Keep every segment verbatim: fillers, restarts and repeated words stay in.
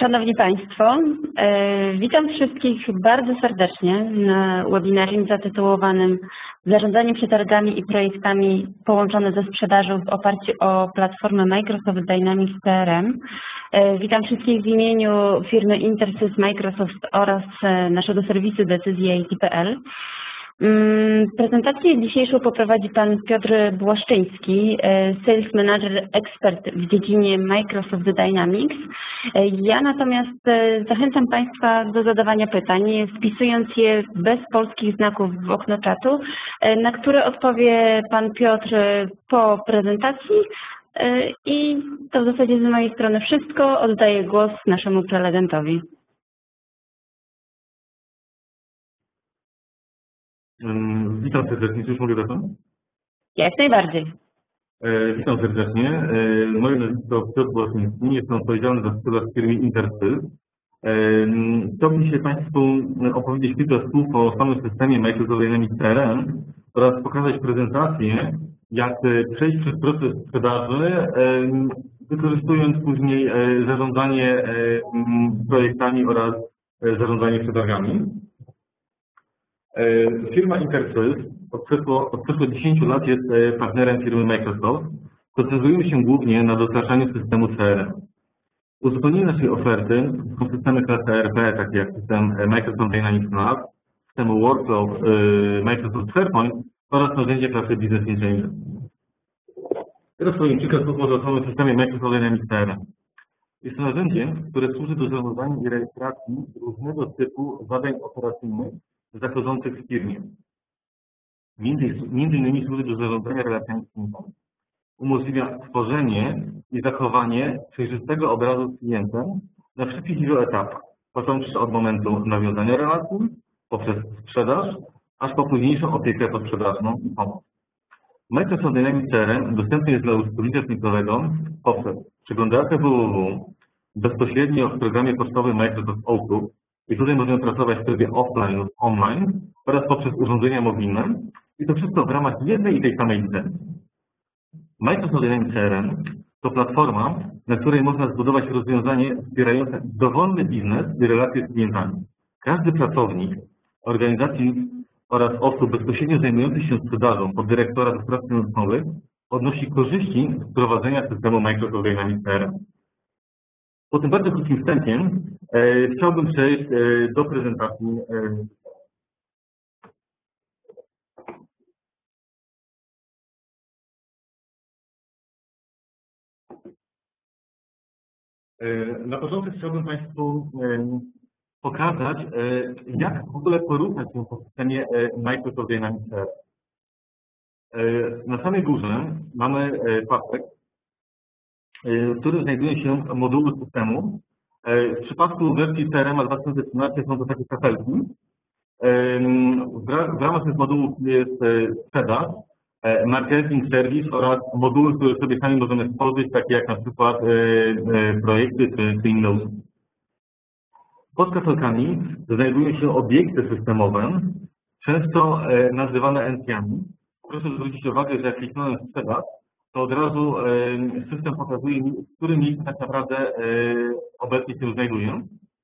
Szanowni Państwo, e, witam wszystkich bardzo serdecznie na webinarium zatytułowanym Zarządzanie przetargami i projektami połączone ze sprzedażą w oparciu o platformę Microsoft Dynamics C R M. E, witam wszystkich w imieniu firmy Intersys Microsoft oraz e, naszego serwisu decyzji I T kropka P L. Prezentację dzisiejszą poprowadzi Pan Piotr Błaszczyński, Sales Manager Expert w dziedzinie Microsoft Dynamics. Ja natomiast zachęcam Państwa do zadawania pytań, wpisując je bez polskich znaków w okno czatu, na które odpowie Pan Piotr po prezentacji. I to w zasadzie z mojej strony wszystko. Oddaję głos naszemu prelegentowi. Witam serdecznie, czy już mogę zacząć? Jak najbardziej. E, witam serdecznie. E, moje nazwisko Piotr Błaszczyński, jestem odpowiedzialny za sprzedaż w firmie Intersys. E, chciałbym dzisiaj Państwu opowiedzieć kilka słów o samym systemie Microsoft Dynamics C R M oraz pokazać prezentację, jak przejść przez proces sprzedaży, e, wykorzystując później e, zarządzanie e, projektami oraz e, zarządzanie przetargami. Firma Intersys od przeszło, od przeszło dziesięciu lat jest partnerem firmy Microsoft. Koncentrujemy się głównie na dostarczaniu systemu C R M. Uzupełnienie naszej oferty są systemy klasy E R P, takie jak system Microsoft Dynamics Nav, systemu Workflow Microsoft SharePoint oraz narzędzia klasy Business Intelligence. Teraz powiem kilka słów może o samym systemie Microsoft Dynamics C R M. Jest to narzędzie, które służy do zarządzania i rejestracji różnego typu zadań operacyjnych zachodzących w firmie. Między, między innymi służy do zarządzania relacjami z klientem. Umożliwia tworzenie i zachowanie przejrzystego obrazu z klientem na wszystkich jego etapach, począwszy od momentu nawiązania relacji, poprzez sprzedaż, aż po późniejszą opiekę posprzedażną i pomoc. Microsoft Dynamics C R M dostępny jest dla użytkownika końcowego poprzez przeglądarkę www, bezpośrednio w programie pocztowym Microsoft Outlook, i tutaj możemy pracować w trybie offline lub online oraz poprzez urządzenia mobilne i to wszystko w ramach jednej i tej samej licencji. Microsoft Dynamics C R M to platforma, na której można zbudować rozwiązanie wspierające dowolny biznes i relacje z klientami. Każdy pracownik organizacji oraz osób bezpośrednio zajmujących się sprzedażą pod dyrektora do spraw finansowych odnosi korzyści z wprowadzenia systemu Microsoft Dynamics C R M. Po tym bardzo krótkim wstępie e, chciałbym przejść e, do prezentacji. E, e, na początek chciałbym Państwu e, pokazać, e, jak w ogóle poruszać się po systemie e, Microsoft Dynamics C R M. E, na samej górze mamy e, pasek, w którym znajdują się moduły systemu. W przypadku wersji C R M dwa tysiące trzynaście są to takie kafelki. W ramach tych modułów jest sprzedaż, marketing, serwis oraz moduły, które sobie sami możemy stworzyć, takie jak na przykład projekty czy, czy inne usługi. Pod kafelkami znajdują się obiekty systemowe, często nazywane entry'ami. Proszę zwrócić uwagę, że jak kliknąłem sprzedaż, to od razu system pokazuje mi, w którym miejscu tak naprawdę obecnie się znajduję.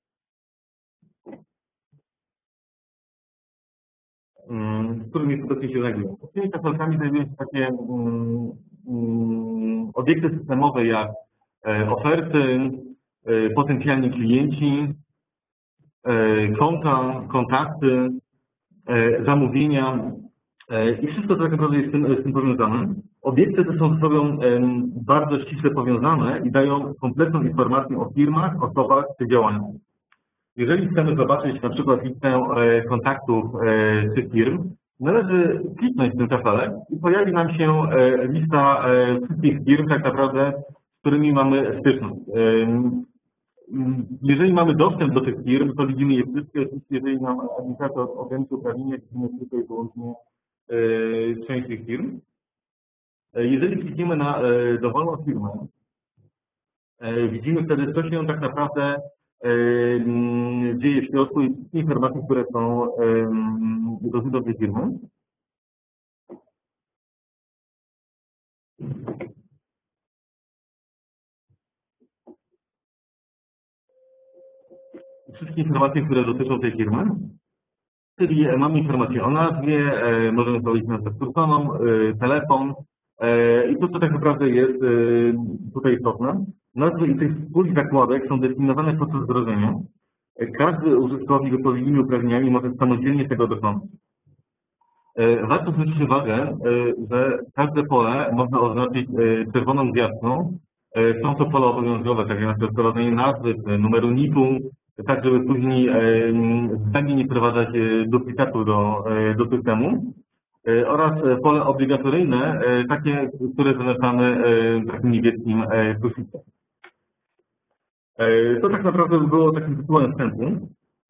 W którym miejscu obecnie się znajduję. Pod tymi kafelkami znajdują się takie um, um, obiekty systemowe jak e, oferty, e, potencjalni klienci, e, konta, kontakty, e, zamówienia e, i wszystko to tak naprawdę jest z tym, z tym powiązane. Obiekty te są ze sobą bardzo ściśle powiązane i dają kompletną informację o firmach, osobach czy działaniach. Jeżeli chcemy zobaczyć na przykład listę kontaktów tych firm, należy kliknąć ten kafelek i pojawi nam się lista wszystkich firm, tak naprawdę, z którymi mamy styczność. Jeżeli mamy dostęp do tych firm, to widzimy je wszystkie. Oczywiście, jeżeli nam administrator ograniczy uprawnienia, widzimy tylko i wyłącznie część tych firm. Jeżeli klikniemy na e, dowolną firmę, e, widzimy wtedy, co się tak naprawdę e, dzieje w środku i wszystkie informacje, które są e, dotyczą tej firmy. wszystkie informacje, które dotyczą tej firmy. Czyli mamy informacje o nazwie, możemy powiedzieć nazwę skróconą, telefon i to, co tak naprawdę jest tutaj istotne. Nazwy i tych pól zakładek są definiowane podczas wdrożenia. Każdy użytkownik z odpowiednimi uprawnieniami może samodzielnie tego dokonać. Warto zwrócić uwagę, że każde pole można oznaczyć czerwoną gwiazdką. Są to pola obowiązkowe, tak jak na przykład wprowadzenie nazwy, numeru N I P-u, tak żeby później zdalnie nie wprowadzać duplikatu do, do systemu. Oraz pole obligatoryjne, takie, które zaznaczamy takim niebieskim plusikiem. To tak naprawdę było takim tytułem wstępu.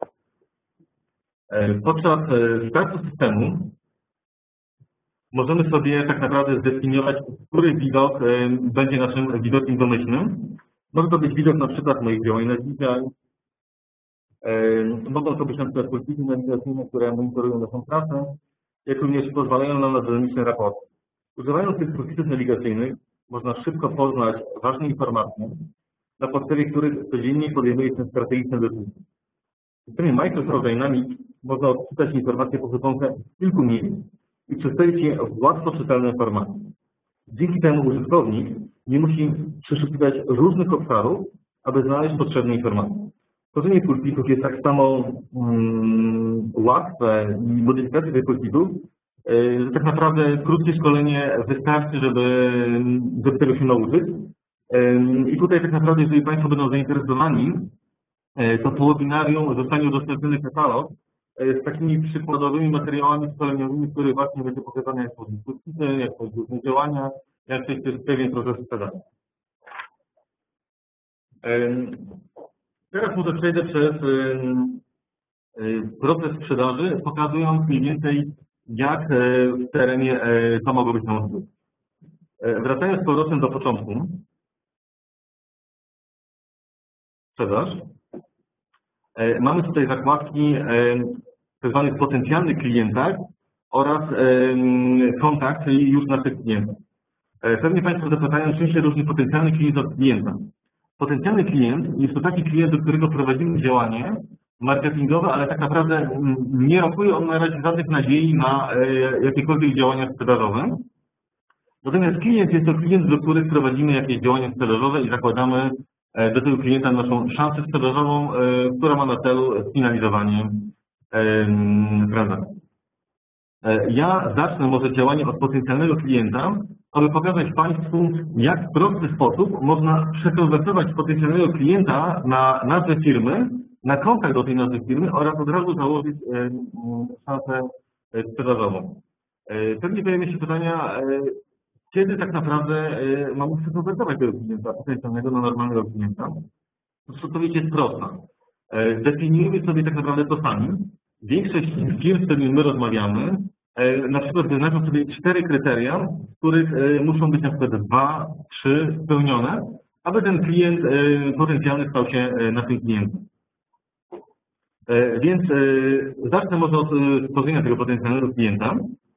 Podczas startu systemu możemy sobie tak naprawdę zdefiniować, który widok będzie naszym widokiem domyślnym. Może to być widok na przykład moich działań na dzisiaj. Mogą to być na przykład pulpity nawigacyjne, które monitorują naszą pracę, jak również pozwalają nam na dynamiczne raporty. Używając tych pulpitów nawigacyjnych można szybko poznać ważne informacje, na podstawie których codziennie podejmuje się strategiczne decyzje. W systemie Microsoft Dynamics można odczytać informacje pochodzące z kilku miejsc i przedstawić je w łatwo czytelnym formacie. Dzięki temu użytkownik nie musi przeszukiwać różnych obszarów, aby znaleźć potrzebne informacje. Tworzenie pulpitów jest tak samo um, łatwe i modyfikacja tych pulpitów, yy, że tak naprawdę krótkie szkolenie wystarczy, żeby, żeby tego się nauczyć. Yy, I tutaj tak naprawdę, jeżeli Państwo będą zainteresowani, yy, to po webinarium zostanie udostępniony katalog z takimi przykładowymi materiałami szkoleniowymi, w których właśnie będzie pokazane, jak tworzyć pulpity, jak tworzyć różne działania, jak przejść przez pewien proces sprzedaży. Teraz może przejdę przez proces sprzedaży, pokazując mniej więcej, jak w terenie to mogło być możliwe. Wracając z powrotem do początku. Sprzedaż. Mamy tutaj zakładki tzw. potencjalnych klientach oraz kontakt, czyli już naszych klientów. Pewnie Państwo zapytają, czym się różni potencjalny klient od klienta. Potencjalny klient jest to taki klient, do którego prowadzimy działanie marketingowe, ale tak naprawdę nie rokuje on na razie żadnych nadziei na jakiekolwiek działania sprzedażowe. Natomiast klient jest to klient, do których prowadzimy jakieś działania sprzedażowe i zakładamy do tego klienta naszą szansę sprzedażową, która ma na celu sfinalizowanie transakcji. Ja zacznę może działanie od potencjalnego klienta, aby pokazać Państwu, jak w prosty sposób można przekonwertować potencjalnego klienta na nazwę firmy, na kontakt do tej nazwy firmy oraz od razu założyć szansę sprzedażową. Pewnie pojawią się pytania, kiedy tak naprawdę mamy przekonwertować tego klienta potencjalnego na normalnego klienta. Odpowiedź jest prosta. Zdefiniujemy sobie tak naprawdę to sami. Większość firm, z którymi my rozmawiamy, na przykład wyznaczą sobie cztery kryteria, z których muszą być na przykład dwa, trzy spełnione, aby ten klient potencjalny stał się naszym klientem. Więc zacznę może od stworzenia tego potencjalnego klienta.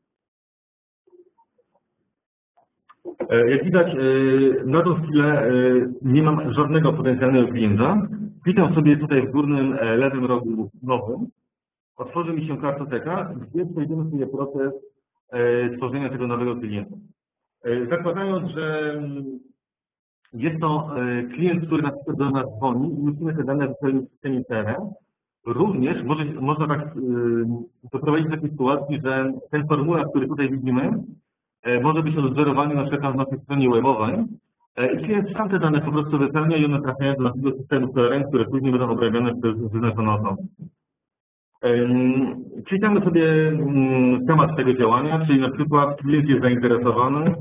Jak widać, na tą chwilę nie mam żadnego potencjalnego klienta. Klikam sobie tutaj w górnym lewym rogu nowym. Otworzy mi się kartoteka, gdzie przejdziemy sobie proces tworzenia tego nowego klienta. Zakładając, że jest to klient, który na przykład do nas dzwoni i musimy te dane wypełnić w systemie C R M, również może, można tak doprowadzić do takiej sytuacji, że ten formularz, który tutaj widzimy, może być odwzorowany na przykład na naszej stronie webowej i klient sam te dane po prostu wypełnia i one trafiają do naszego systemu C R M, które później będą obrabiane przez wyznaczoną osobę. Klikamy sobie temat tego działania, czyli na przykład klient jest zainteresowany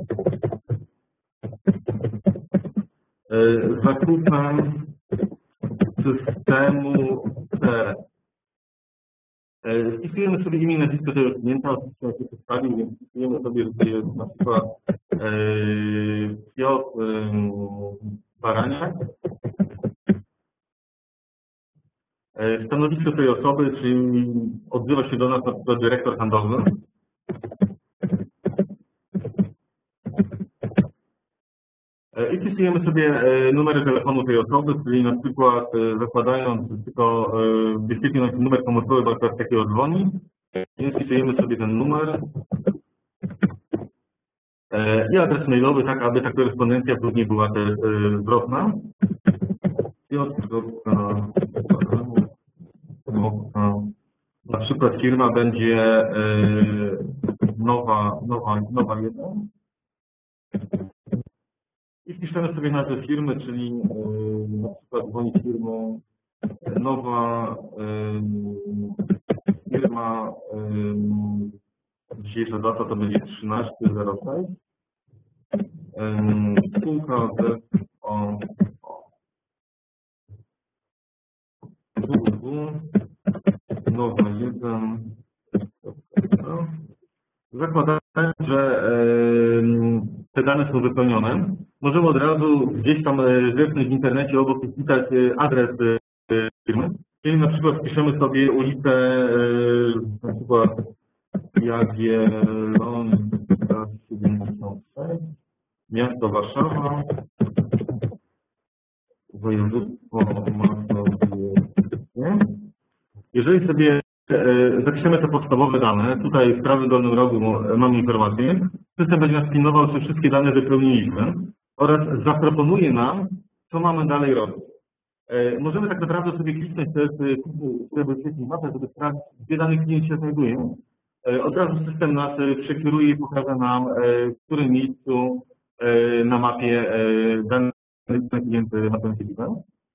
zakupem systemu C R M. Wpisujemy sobie imię i nazwisko tego klienta, oczywiście on się przedstawił, więc wpisujemy sobie, że to jest na przykład Piotr Baraniak. Stanowisko tej osoby, czyli odzywa się do nas na przykład dyrektor handlowy. I wpisujemy sobie numer telefonu tej osoby, czyli na przykład zakładając tylko wyświetlił nam się numer komórkowy, bo akurat takiego dzwoni, więc wpisujemy sobie ten numer i adres mailowy, tak aby ta korespondencja później była też zwrotna. Na przykład firma będzie nowa, nowa, nowa jeden. I wpiszemy sobie nazwę firmy, czyli na przykład dzwoni firmą nowa firma, dzisiejsza data to będzie trzynaście zero sześć. Spółka z o www nowa jeden. Zakładając, że te dane są wypełnione, możemy od razu gdzieś tam zerknąć w internecie, obok wpisać adres firmy. Czyli na przykład wpiszemy sobie ulicę, na przykład Jagiellońska siedemdziesiąt sześć, miasto Warszawa, województwo mazowieckie. Jeżeli sobie zapiszemy te podstawowe dane, tutaj w prawym dolnym rogu mamy informację, system będzie nas pilnował, czy wszystkie dane wypełniliśmy oraz zaproponuje nam, co mamy dalej robić. Możemy tak naprawdę sobie kliknąć też, żeby wyświetlić mapę, żeby sprawdzić, gdzie dany klient się znajduje. Od razu system nas przekieruje i pokaże nam, w którym miejscu na mapie dany klient ma tę siedzibę.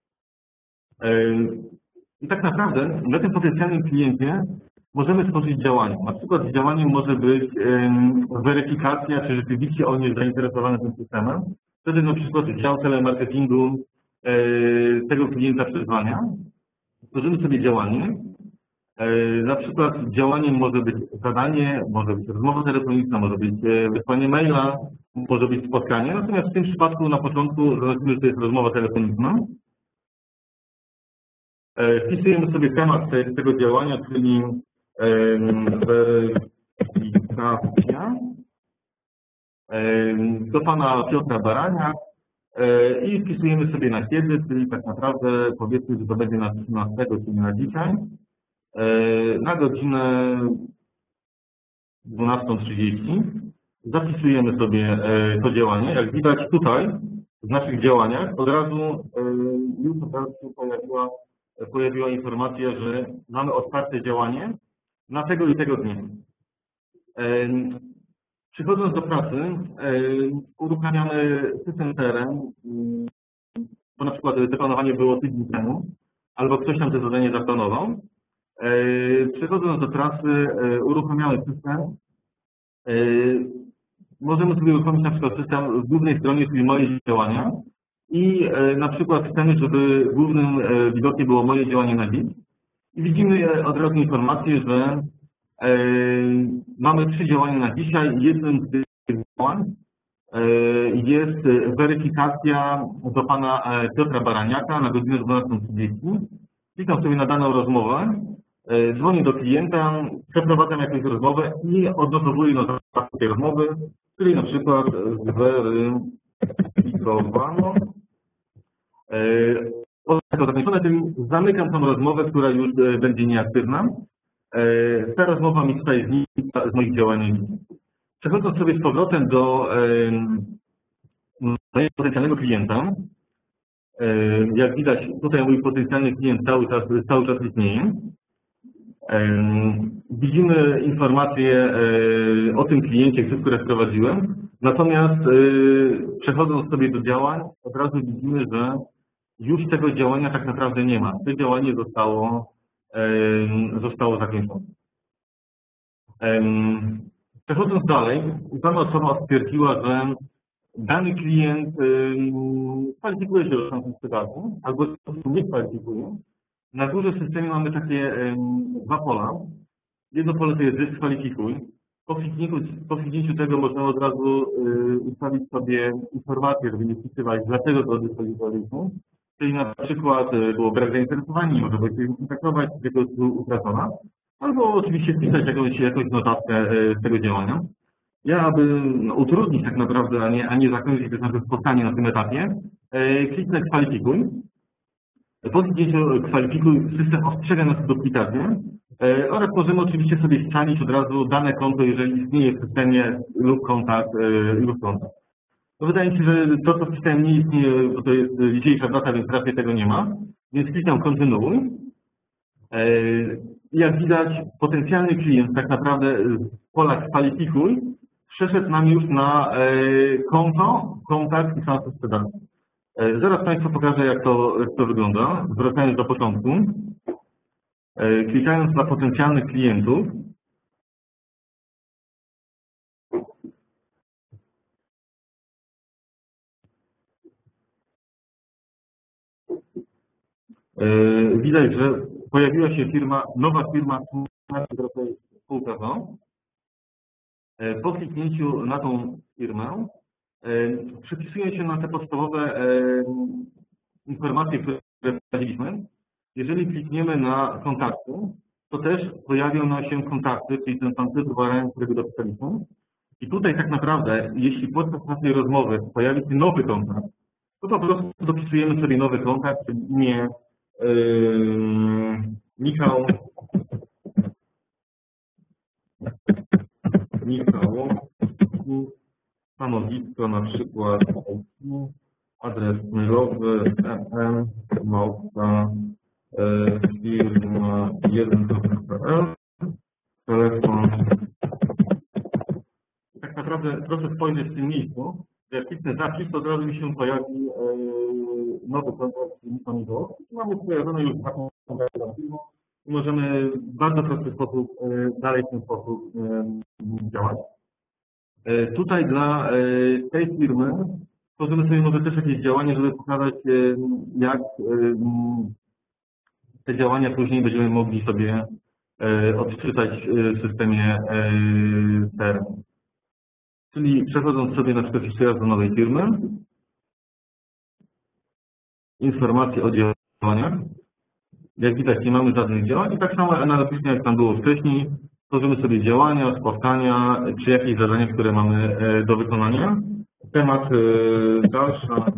I tak naprawdę na tym potencjalnym kliencie możemy stworzyć działanie. Na przykład działaniem może być weryfikacja, czy rzeczywiście on jest zainteresowany tym systemem. Wtedy na przykład dział telemarketingu tego klienta przezwania. Stworzymy sobie działanie. Na przykład działaniem może być zadanie, może być rozmowa telefoniczna, może być wysłanie maila, może być spotkanie. Natomiast w tym przypadku na początku zaznaczymy, że to jest rozmowa telefoniczna. Wpisujemy sobie temat tego działania, czyli weryfikacja do pana Piotra Barania i wpisujemy sobie na kiedy, czyli tak naprawdę powiedzmy, że to będzie na trzynastego, czyli na dzisiaj, na godzinę dwunastą trzydzieści. Zapisujemy sobie to działanie. Jak widać tutaj w naszych działaniach od razu już od razu się pojawiła pojawiła informacja, że mamy otwarte działanie na tego i tego dnia. Przychodząc do pracy, uruchamiamy system C R M, bo na przykład zaplanowanie było tydzień temu, albo ktoś tam to zadanie zaplanował. Przychodząc do pracy, uruchamiamy system. Możemy sobie uruchomić na przykład system w głównej stronie, czyli moje działania. I na przykład chcemy, żeby głównym widokiem było moje działanie na dziś. I widzimy od razu informację, że mamy trzy działania na dzisiaj. Jednym z tych działań jest weryfikacja do pana Piotra Baraniaka na godzinę dwunastą trzydzieści. Klikam sobie na daną rozmowę, dzwonię do klienta, przeprowadzam jakąś rozmowę i odnotowuję notatkę tej rozmowy, czyli na przykład zweryfikowano. Zostało zakończone, czyli zamykam tą rozmowę, która już będzie nieaktywna. Ta rozmowa mi tutaj znika z moich działań. Przechodząc sobie z powrotem do mojego potencjalnego klienta, jak widać tutaj mój potencjalny klient cały czas, cały czas istnieje. Widzimy informacje o tym kliencie, które wprowadziłem. Natomiast przechodząc sobie do działań, od razu widzimy, że już tego działania tak naprawdę nie ma. To działanie zostało, zostało zakończone. Przechodząc dalej, dana osoba stwierdziła, że dany klient kwalifikuje się do szans sprzedaży, albo nie kwalifikuje. Na górze w systemie mamy takie dwa pola. Jedno pole to jest dyskwalifikuj. Po kliknięciu, po kliknięciu tego można od razu ustawić sobie informację, żeby nie wpisywać, dlaczego to dyskwalifikowaliśmy. Czyli na przykład było brak zainteresowania, może było się kontaktować, tylko jest utracona. Albo oczywiście wpisać jakąś, jakąś notatkę z tego działania. Ja, aby no, utrudnić tak naprawdę, a nie, a nie zakończyć to nasze spotkanie na tym etapie, e, kliknę kwalifikuj. Po kliknięciu kwalifikuj system ostrzega nas o duplikacie e, oraz możemy oczywiście sobie ścianić od razu dane konto, jeżeli istnieje w systemie lub kontakt e, lub kontakt. No, wydaje mi się, że to, co wpisałem, nie istnieje, bo to jest dzisiejsza data, więc raczej tego nie ma. Więc klikam kontynuuj. E, jak widać, potencjalny klient tak naprawdę w polach kwalifikuj przeszedł nam już na e, konto, kontakt i szansę sprzedaży. E, zaraz Państwu pokażę, jak to, jak to wygląda. Wracając do początku. E, klikając na potencjalnych klientów. E, widać, że pojawiła się firma, nowa firma, która to jest spółka Z O O. E, po kliknięciu na tą firmę przypisuje się na te podstawowe e, informacje, które wprowadziliśmy. Jeżeli klikniemy na kontakty, to też pojawią nam się kontakty, czyli ten sam typ uwagania, którego dopisaliśmy. I tutaj tak naprawdę, jeśli podczas naszej rozmowy pojawi się nowy kontakt, to po prostu dopisujemy sobie nowy kontakt, czyli imię yy, Michał, Michał, stanowisko na przykład adres mailowy em małpa firma jeden kropka pe el, telefon. Tak naprawdę proszę spojrzeć w tym miejscu, że jak kliknę zapis, to od razu mi się pojawi nowy kontakt Michał. Mamy pojawione już taką firmę i możemy w bardzo prosty sposób dalej w ten sposób działać. Tutaj dla tej firmy tworzymy sobie może też jakieś działanie, żeby pokazać, jak te działania później będziemy mogli sobie odczytać w systemie C R M. Czyli przechodząc sobie na przykład jeszcze raz do nowej firmy, informacje o działaniach. Jak widać, nie mamy żadnych działań i tak samo analogicznie jak tam było wcześniej, tworzymy sobie działania, spotkania, czy jakieś zadania, które mamy do wykonania. Temat dalsza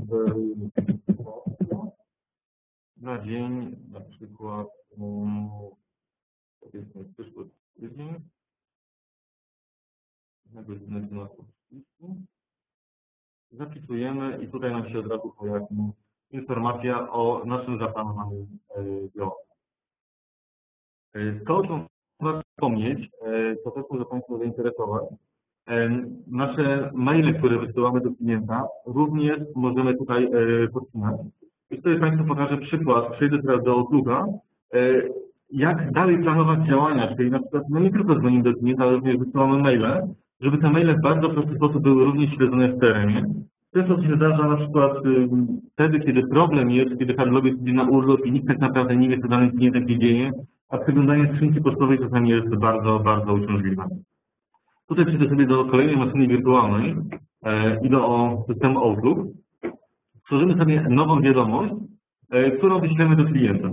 na dzień, na przykład powiedzmy przyszły tydzień, na godzinę dwunastą trzydzieści. Zapisujemy i tutaj nam się od razu pojawi informacja o naszym zaplanowanym działaniu. To, o czym warto wspomnieć, to też może Państwa zainteresować. Nasze maile, które wysyłamy do klienta, również możemy tutaj podcinać. I tutaj Państwu pokażę przykład, przejdę teraz do Outlooka, jak dalej planować działania, czyli na przykład no nie tylko dzwonimy do klienta, ale również wysyłamy maile, żeby te maile w bardzo prosty sposób były również śledzone w terenie. Często się zdarza na przykład wtedy, kiedy problem jest, kiedy handlowiec idzie na urlop i nikt tak naprawdę nie wie, co danym klientem się dzieje, a przeglądanie skrzynki pocztowej czasami jest bardzo, bardzo uciążliwe. Tutaj przejdę sobie do kolejnej maszyny wirtualnej e, i do systemu Outlook. Tworzymy sobie nową wiadomość, e, którą wyślemy do klienta.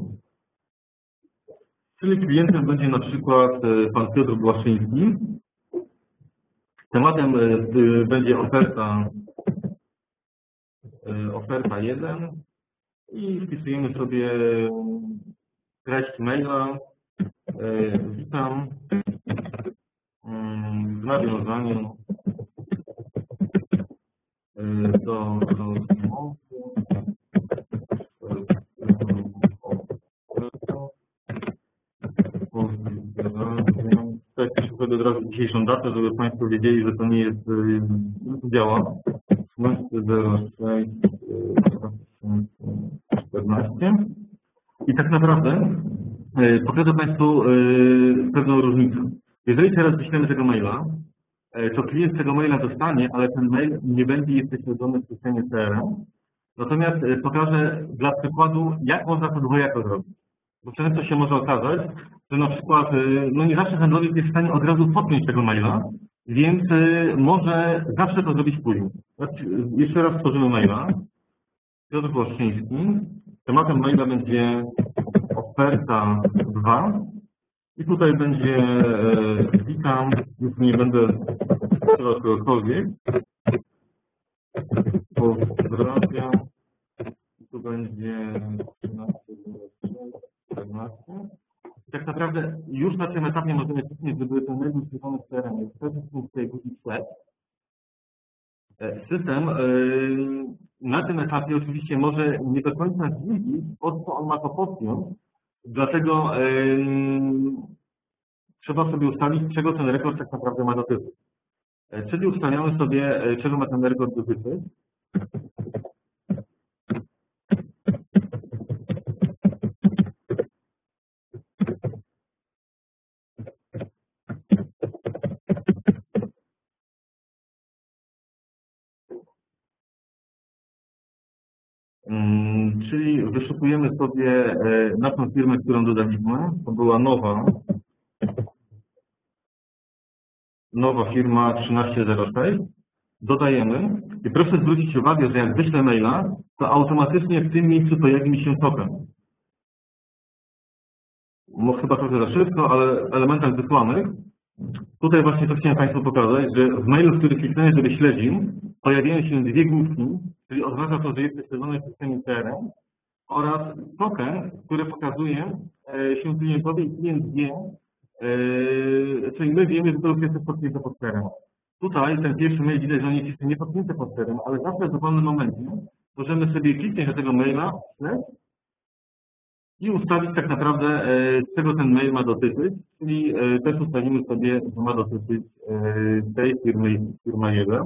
Czyli klientem będzie na przykład e, pan Piotr Błaszczyński. Tematem e, będzie oferta, e, oferta jeden i wpisujemy sobie treść maila. E, witam. W nawiązaniu do tak się od razu dzisiejszą datę, żeby Państwo wiedzieli, że to nie jest działa. zero sześć dwa tysiące czternaście. I tak naprawdę pokażę Państwu pewną różnicę. Jeżeli teraz wyślemy tego maila, to klient tego maila dostanie, ale ten mail nie będzie jeszcze śledzony w systemie C R M. Natomiast pokażę dla przykładu, jak można to dwojako zrobić. Bo często się może okazać, że na przykład no nie zawsze handlowiec jest w stanie od razu podpiąć tego maila, więc może zawsze to zrobić później. Jeszcze raz tworzymy maila. Piotr Błaszczyński. Tematem maila będzie oferta dwa. I tutaj będzie, e, witam, już nie będę trzeba kogokolwiek. Pozdrawiam. Tu będzie trzynaście, czternaście. Tak naprawdę już na tym etapie możemy wcisnąć, żeby ten mail był związany z C R M. Wtedy tutaj guzik set. System na tym etapie oczywiście może nie do końca wiedzieć, po co on ma to podpiąć, dlatego trzeba sobie ustalić, czego ten rekord tak naprawdę ma dotyczyć. Czyli ustaliamy sobie, czego ma ten rekord dotyczyć. Czyli wyszukujemy sobie naszą firmę, którą dodaliśmy. To była nowa, nowa firma trzynaście zero sześć. Dodajemy i proszę zwrócić uwagę, że jak wyślę maila, to automatycznie w tym miejscu pojawi mi się token. No, chyba trochę za szybko, ale w elementach wysłanych. Tutaj właśnie to chciałem Państwu pokazać, że w mailu, który kliknąłem, żeby śledził, pojawiają się dwie główki, czyli oznacza to, że jest śledzony w systemie C R M, oraz token, który pokazuje się klientowi i klient wie, czyli my wiemy, że to już jest podpięte pod C R M. Tutaj ten pierwszy mail widać, że on jest jeszcze nie podpięty pod C R M, ale zawsze w dowolnym momencie możemy sobie kliknąć na tego maila, śledź, i ustalić tak naprawdę, czego ten mail ma dotyczyć, czyli też ustalimy sobie, że ma dotyczyć tej firmy, firma jeden.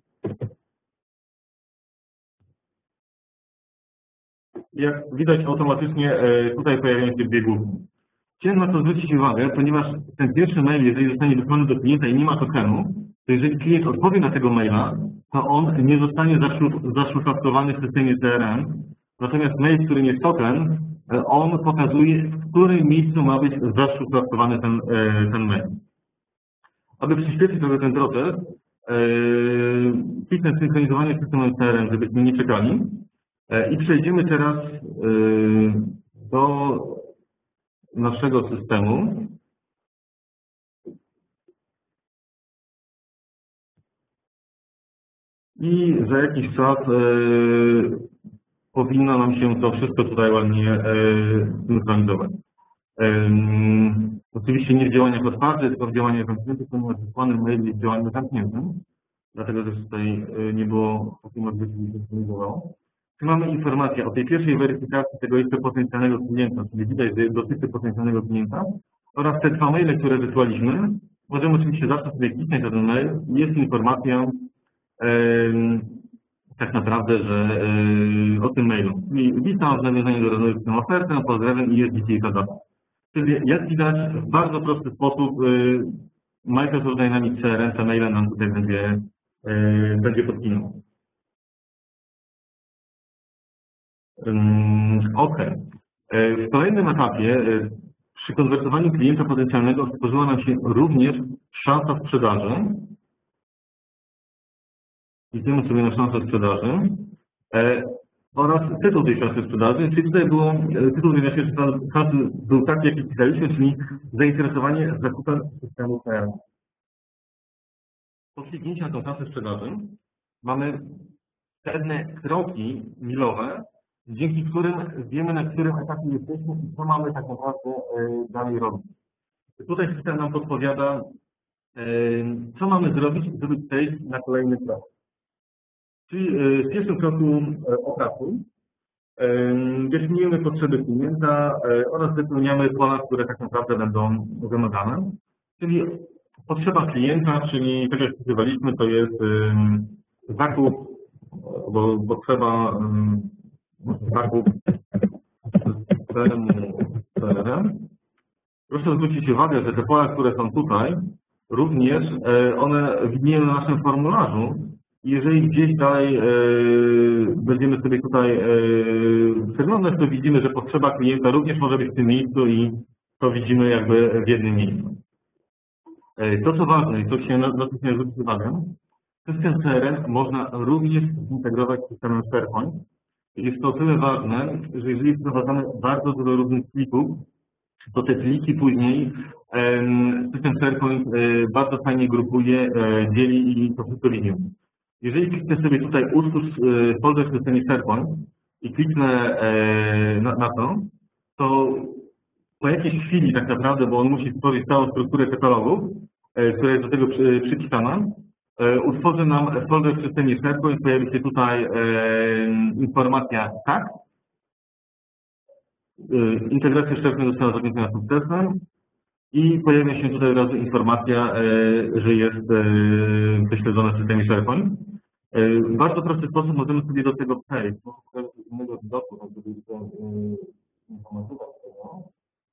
Jak widać, automatycznie tutaj pojawiają się dwie główki. Chciałem na to zwrócić uwagę, ponieważ ten pierwszy mail, jeżeli zostanie wysłany do klienta i nie ma tokenu, to jeżeli klient odpowie na tego maila, to on nie zostanie zaszufladkowany w systemie C R M. Natomiast mail, który jest token, on pokazuje, w którym miejscu ma być zaszufladkowany ten, ten mail. Aby przyspieszyć trochę ten proces, kliknę synchronizowanie z systemem C R M, żebyśmy nie czekali. I przejdziemy teraz do naszego systemu. I za jakiś czas powinno nam się to wszystko tutaj ładnie synchronizować. Oczywiście nie w działaniach otwartych, tylko w działaniach zamkniętych, ponieważ wysłany mail jest działaniem zamkniętym. Dlatego też tutaj nie było takiej możliwości, żeby się synchronizowało. Tu mamy informację o tej pierwszej weryfikacji tego jeszcze potencjalnego klienta, czyli widać, że dotyczy potencjalnego klienta, oraz te dwa maile, które wysłaliśmy. Możemy oczywiście zawsze sobie kliknąć na ten mail. Jest informacja yy, tak naprawdę, że yy, o tym mailu. Czyli witam w nawiązaniu do rozmowy z tą ofertą, pozdrawiam i jest dzisiejsza data. Czyli jak widać, w bardzo prosty sposób yy, Microsoft Dynamics C R M te maile nam tutaj będzie, yy, będzie podpinał. OK. W kolejnym etapie przy konwertowaniu klienta potencjalnego stworzyła nam się również szansa sprzedaży. Idziemy sobie na szansę sprzedaży oraz tytuł tej szansy sprzedaży. Czyli tutaj było, tytuł tej naszej szansy był taki, jaki pisaliśmy, czyli zainteresowanie zakupem systemu C R M. Po kliknięciu na tą szansę sprzedaży mamy pewne kroki milowe, dzięki którym wiemy, na którym etapie jesteśmy i co mamy tak naprawdę dalej robić. Tutaj system nam podpowiada, co mamy zrobić, żeby przejść na kolejny krok. Czyli w pierwszym kroku opracuj, definiujemy potrzeby klienta oraz wypełniamy pola, które tak naprawdę będą wymagane. Czyli potrzeba klienta, czyli tak jak wpisywaliśmy, to jest zakup, bo potrzeba zakup systemu C R M. Proszę zwrócić uwagę, że te pola, które są tutaj, również one widnieją na naszym formularzu. Jeżeli gdzieś dalej e, będziemy sobie tutaj e, przeglądać, to widzimy, że potrzeba klienta również może być w tym miejscu i to widzimy jakby w jednym miejscu. E, to co ważne i to się na, na to chciałem zwrócić uwagę, system C R M można również zintegrować z systemem SharePoint. Jest to o tyle ważne, że jeżeli wprowadzamy bardzo dużo różnych plików, to te pliki później system SharePoint bardzo fajnie grupuje, dzieli i to wszystko linią. Jeżeli kliknę sobie tutaj utwórz folder w systemie SharePoint i kliknę na, na to, to po jakiejś chwili tak naprawdę, bo on musi stworzyć całą strukturę katalogów, która jest do tego przy, przypisana, utworzy nam folder w systemie SharePoint, pojawi się tutaj informacja tak, integracja SharePoint została zakończona sukcesem i pojawia się tutaj od razu informacja, że jest prześledzone w systemie SharePoint. W bardzo prosty sposób możemy sobie do tego przejść. Może z innego widoku, żeby informatyzować tego.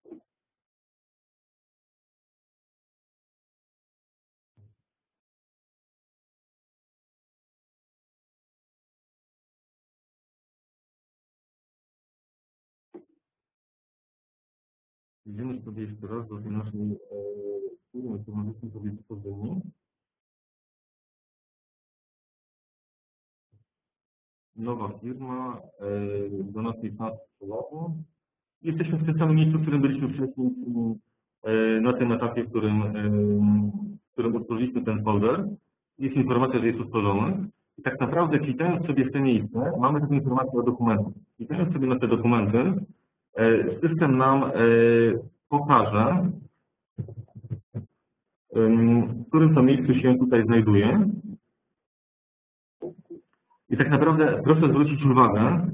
Idziemy sobie jeszcze raz do tej naszej firmy, którą myśmy sobie stworzyli. Nowa firma, do naszej pracy sprzedaży. Jesteśmy w tym samym miejscu, w którym byliśmy wcześniej, na tym etapie, w którym, w którym utworzyliśmy ten folder. Jest informacja, że jest utworzony. I tak naprawdę klikając sobie w te miejsce, mamy taką informację o dokumentach. Klikając sobie na te dokumenty, system nam pokaże, w którym to miejscu się tutaj znajduje. I tak naprawdę proszę zwrócić uwagę,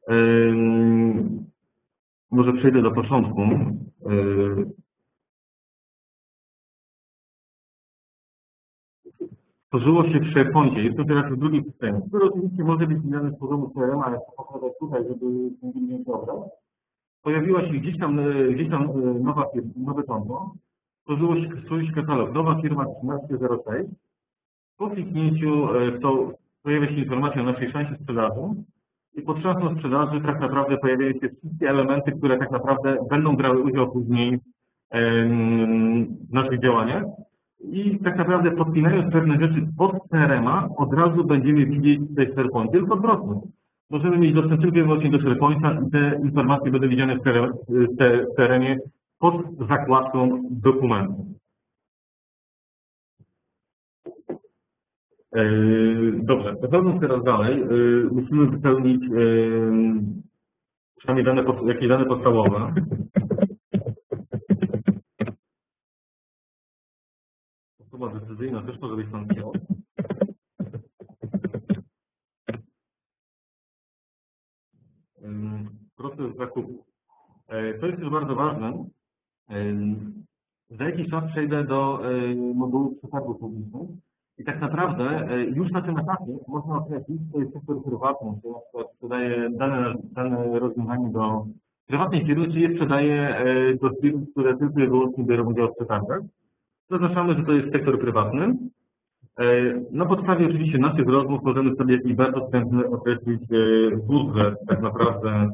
może przejdę do początku. Tworzyło się w SharePointie, jest to teraz w drugim systemie, który oczywiście może być zmieniany z poziomu C R M, ale chcę pokazać tutaj, żeby mieć obraz. Pojawiła się gdzieś tam, gdzieś tam nowa firma, nowe konto, tworzyło się, stworzył się katalog, nowa firma trzynaście zero sześć. Po kliknięciu w to pojawia się informacja o naszej szansie sprzedaży i pod szansą sprzedaży tak naprawdę pojawiają się wszystkie elementy, które tak naprawdę będą brały udział później w naszych działaniach. I tak naprawdę podpinając pewne rzeczy pod C R M a od razu będziemy widzieć tutaj SharePoint, tylko odwrotnie. Możemy mieć dostęp tylko i wyłącznie do SharePointa i te informacje będą widziane w C R M ie pod zakładką dokumentu. Dobrze, przechodząc teraz dalej, musimy wypełnić przynajmniej dane, jakieś dane podstawowe. Osoba decyzyjna też może być tam chciał. Proces zakupu. To jest już bardzo ważne. Za jakiś czas przejdę do modułu przetargów publicznych. I tak naprawdę już na tym etapie można określić, to jest sektor prywatny, czy na przykład sprzedaje dane, dane rozwiązanie do prywatnej firmy, czy je sprzedaje do firm, które tylko i wyłącznie biorą udział w przetargach. Zaznaczamy, że to jest sektor prywatny. Na podstawie oczywiście naszych rozmów możemy sobie jakiś bardzo wstępny określić budżet tak naprawdę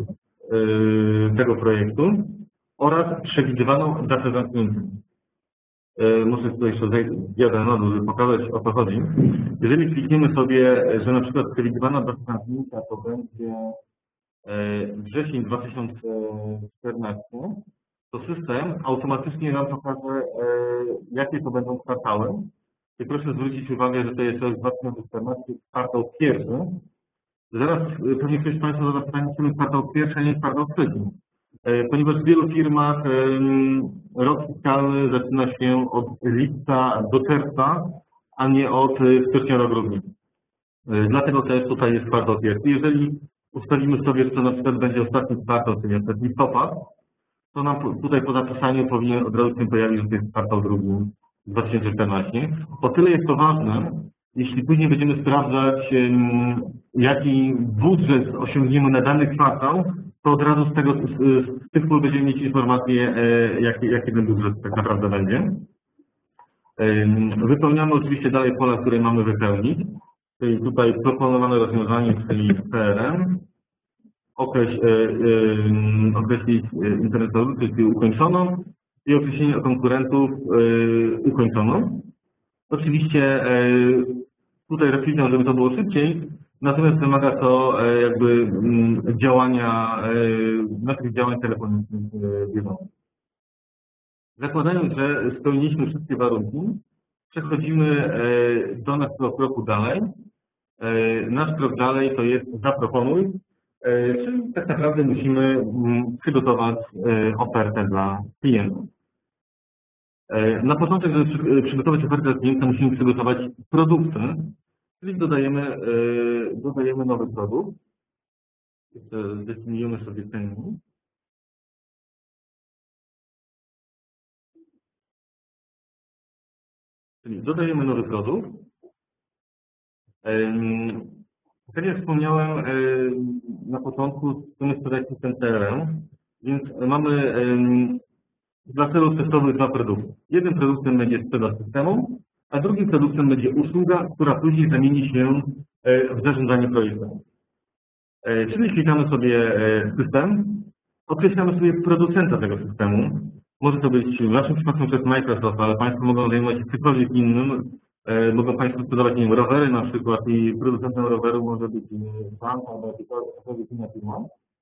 tego projektu oraz przewidywaną datę zamknięcia. Muszę tutaj jeszcze zjadę na dół, żeby pokazać, o co chodzi. Jeżeli klikniemy sobie, że na przykład przewidywana data zamknięcia to będzie wrzesień dwa tysiące czternasty, to system automatycznie nam pokaże, jakie to będą kwartały. I proszę zwrócić uwagę, że to jest rok dwa tysiące czternasty, kwartał pierwszy. Zaraz pewnie ktoś z Państwa zada pytanie, czemu kwartał pierwszy, a nie kwartał trzeci. Ponieważ w wielu firmach rok fiskalny zaczyna się od lipca do czerwca, a nie od stycznia do grudnia. Dlatego też tutaj jest kwartał pierwszy. Jeżeli ustawimy sobie, że to na przykład będzie ostatni kwartał, czyli na przykład listopad, to nam tutaj po zapisaniu powinien od razu się pojawić, że to jest kwartał drugi dwa tysiące czternasty. O tyle jest to ważne, jeśli później będziemy sprawdzać, jaki budżet osiągniemy na dany kwartał, to od razu z tego, z tych pól będziemy mieć informację, jaki, jaki ten budżet tak naprawdę będzie. Wypełniamy oczywiście dalej pola, które mamy wypełnić, czyli tutaj proponowane rozwiązanie, czyli C R M, określ, określić internetową, czyli ukończoną i określenie konkurentów ukończoną. Oczywiście tutaj rozklikam, żeby to było szybciej, natomiast wymaga to jakby działania, naszych działań telefonicznych bieżących. Zakładając, że spełniliśmy wszystkie warunki, przechodzimy do naszego kroku dalej. Nasz krok dalej to jest zaproponuj, czyli tak naprawdę musimy przygotować ofertę dla klienta. Na początek, żeby przygotować ofertę dla klienta, musimy przygotować produkty, czyli dodajemy, dodajemy nowy produkt. Zdefiniujemy sobie cennik. Czyli dodajemy nowy produkt. Tak jak wspomniałem na początku, chcemy sprzedać system C R M, więc mamy dla celów testowych dwa produkty. Jednym produktem będzie sprzedaż systemu, a drugim produktem będzie usługa, która później zamieni się w zarządzanie projektem. Czyli klikamy sobie system, określamy sobie producenta tego systemu. Może to być w naszym przypadku przez Microsoft, ale Państwo mogą zajmować się czymkolwiek innym. Mogą Państwo sprzedawać, nie wiem, rowery na przykład i producentem roweru może być bank albo jakakolwiek inna firma.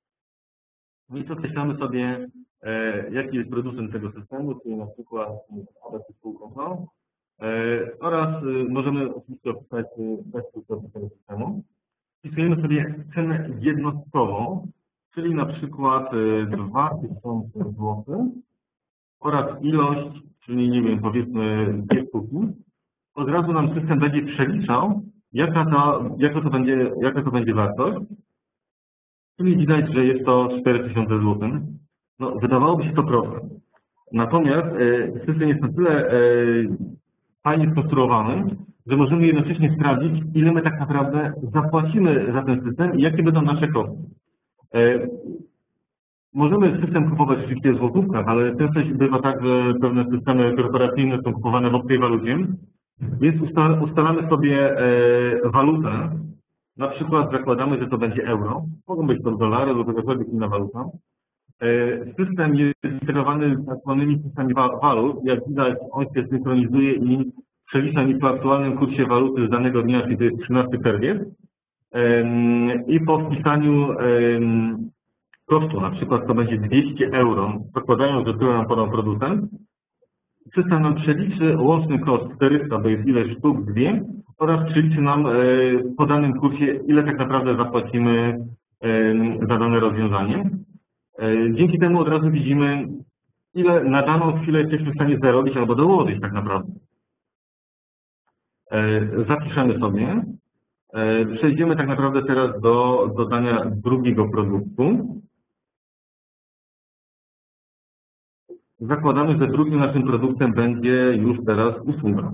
Więc określamy sobie, jaki jest producent tego systemu, czyli na przykład A B C spółka, oraz możemy oczywiście opisać bezpośrednio tego systemu. Wpisujemy sobie cenę jednostkową, czyli na przykład dwa tysiące złotych oraz ilość, czyli nie wiem, powiedzmy dwie sztuki. Od razu nam system będzie przeliczał, jaka to, jaka to będzie, jaka to będzie wartość. Czyli widać, że jest to cztery tysiące złotych. No, wydawałoby się to proste. Natomiast e, system jest na tyle e, fajnie skonstruowany, że możemy jednocześnie sprawdzić, ile my tak naprawdę zapłacimy za ten system i jakie będą nasze koszty. E, możemy system kupować oczywiście w złotówkach, ale często bywa tak, że pewne systemy korporacyjne są kupowane w obcej walucie, więc ustalamy sobie e, walutę. Na przykład zakładamy, że to będzie euro, mogą być to dolary lub jakakolwiek inna waluta. System jest zintegrowany z tak zwanymi systemami walut. Jak widać, on się synchronizuje i przelicza mi po aktualnym kursie waluty z danego dnia, czyli to jest trzynasty czerwiec. I po wpisaniu kosztu, na przykład to będzie dwieście euro, zakładając, że tyle nam podał producent, system nam przeliczy łączny koszt czterysta, to jest ile sztuk, dwie, oraz przeliczy nam po danym kursie, ile tak naprawdę zapłacimy za dane rozwiązanie. Dzięki temu od razu widzimy, ile na daną chwilę jesteśmy w stanie zarobić albo dołożyć tak naprawdę. Zapiszemy sobie. Przejdziemy tak naprawdę teraz do dodania drugiego produktu. Zakładamy, że drugim naszym produktem będzie już teraz usługa.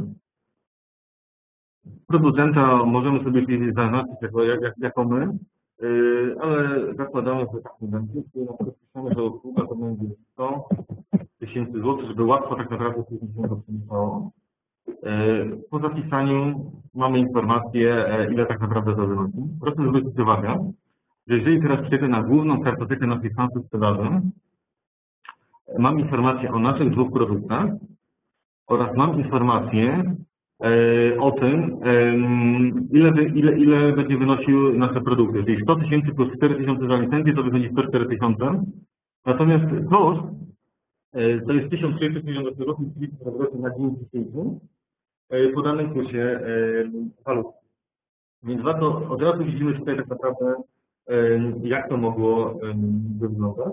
Producenta możemy sobie zaznaczyć jako, jak, jako my, yy, ale zakładamy, że tak nie będzie. Napiszemy, że usługa to będzie sto tysięcy złotych, żeby łatwo tak naprawdę się to przeliczało. Yy, po zapisaniu mamy informację, ile tak naprawdę to wynosi. Proszę zwrócić uwagę, że jeżeli teraz przejdę na główną kartotekę naszej stancji sprzedaży, mam informację o naszych dwóch produktach oraz mam informację e, o tym, e, ile, ile, ile będzie wynosił nasze produkty. Czyli sto tysięcy plus cztery tysiące za licencję to będzie sto cztery tysiące. Natomiast koszt e, to jest tysiąc sześćset dziewięćdziesiąt złotych na dzień dzisiejszy e, po danym kursie e, walut. Więc warto, od razu widzimy tutaj tak naprawdę, e, jak to mogło e, wyglądać.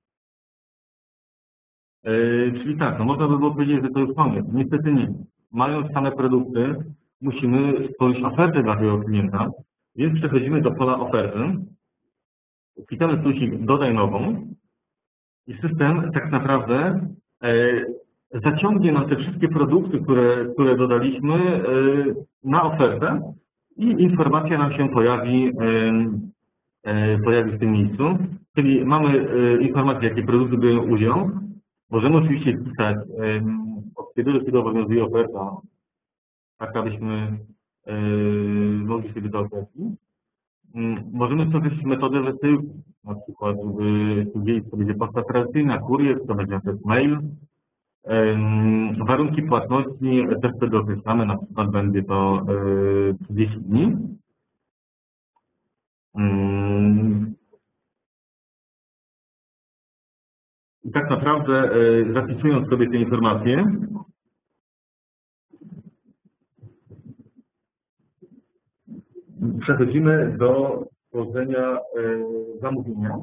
Yy, czyli tak, no można by było powiedzieć, że to już koniec. Niestety nie. Mając same produkty, musimy stworzyć ofertę dla tego klienta, więc przechodzimy do pola oferty, klikamy plusik dodaj nową i system tak naprawdę yy, zaciągnie nam te wszystkie produkty, które, które dodaliśmy yy, na ofertę i informacja nam się pojawi, yy, yy, pojawi w tym miejscu. Czyli mamy yy, informację, jakie produkty biorą udział. Możemy oczywiście pisać, od kiedy do kiedy obowiązuje oferta, tak abyśmy yy, mogli sobie to określić. Możemy sobie wpisać metodę wysyłki, na przykład gdzieś to będzie poczta tradycyjna, kurier, to będzie przez mail. Yy, warunki płatności też wtedy określamy, na przykład będzie to yy, trzydzieści dni. Yy. I tak naprawdę zapisując sobie te informacje, przechodzimy do tworzenia zamówienia.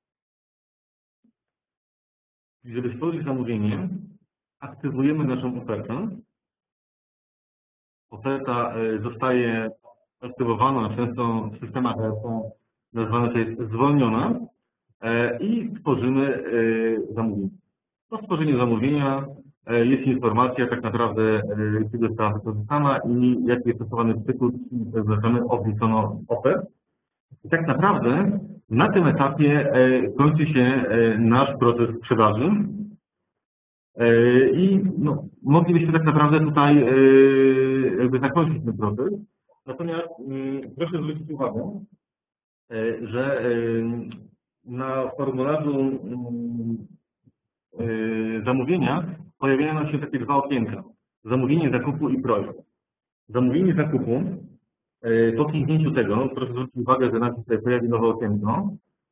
Żeby stworzyć zamówienie, aktywujemy naszą ofertę. Oferta zostaje aktywowana, często w systemach nazwana to jest zwolniona i tworzymy zamówienie. Po stworzeniu zamówienia jest informacja tak naprawdę, kiedy została wykorzystana i jaki jest stosowany przykład, zaznaczamy obliczono ofert. I tak naprawdę na tym etapie kończy się nasz proces sprzedaży. I no, moglibyśmy tak naprawdę tutaj jakby zakończyć ten proces. Natomiast proszę zwrócić uwagę, że na formularzu zamówienia pojawiają nam się takie dwa okienka. Zamówienie zakupu i projekt. Zamówienie zakupu, po kliknięciu tego, proszę zwrócić uwagę, że nam się tutaj pojawi nowe okienko.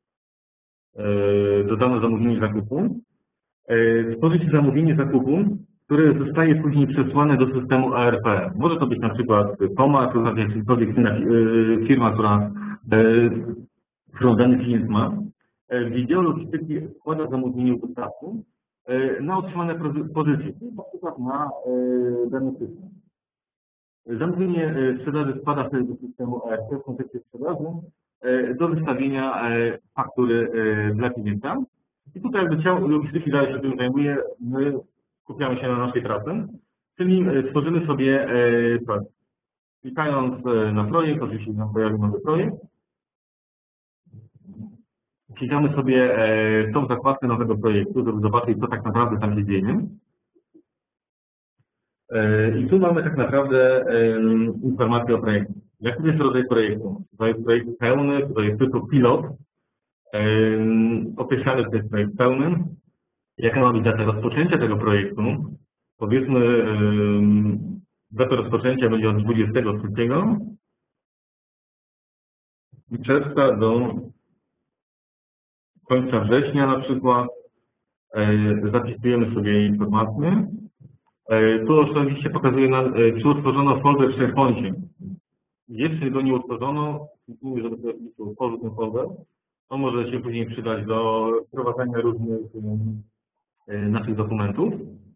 Dodano zamówienie zakupu. Stworzyć zamówienie zakupu, które zostaje później przesłane do systemu A R P. Może to być na przykład Toma, to znaczy jakakolwiek inna firma, która, którą dany klient ma. Wideo logistyki składa zamówienie dostawcy na otrzymane pozycje, czyli na przykład na dany system. Zamówienie sprzedaży składa się do systemu A R P w kontekście sprzedaży do wystawienia faktury dla klienta. I tutaj jakby ciało logistyki dalej się tym zajmuje, my skupiamy się na naszej pracy, czyli tworzymy sobie projekt. Klikając na projekt, oczywiście nam pojawi nowy projekt. Klikamy sobie w tą zakładkę nowego projektu, żeby zobaczyć, co tak naprawdę tam się dzieje. I tu mamy tak naprawdę informację o projekcie. Jaki jest rodzaj projektu? To jest projekt pełny, to jest tylko pilot. Określamy, że to jest projekt pełny. Jaka ma być data rozpoczęcia tego projektu? Powiedzmy, data rozpoczęcia będzie od dwudziestego trzeciego czerwca do końca września na przykład. Zapisujemy sobie informacje. Tu oczywiście pokazuje nam, czy utworzono folder w SharePoincie. Jeśli go nie utworzono, kliknijmy, żeby sobie utworzył ten folder. On może się później przydać do prowadzenia różnych naszych dokumentów.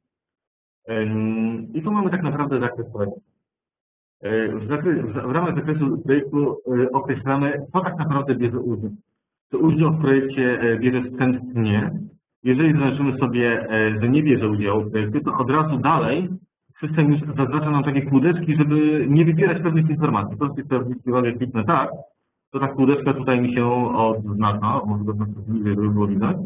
I tu mamy tak naprawdę zakres projektu. W, zakres, w ramach zakresu projektu określamy, co tak naprawdę bierze udział. Czy udział w projekcie bierze wstępnie. Jeżeli zaznaczymy sobie, że nie bierze udziału w projekcie, to od razu dalej system już zaznacza nam takie kółdeczki, żeby nie wybierać pewnych informacji. To jest zwrócić uwagę, kliknę tak, to ta kółdeczka tutaj mi się odznacza, może go bliżej, żeby było widać.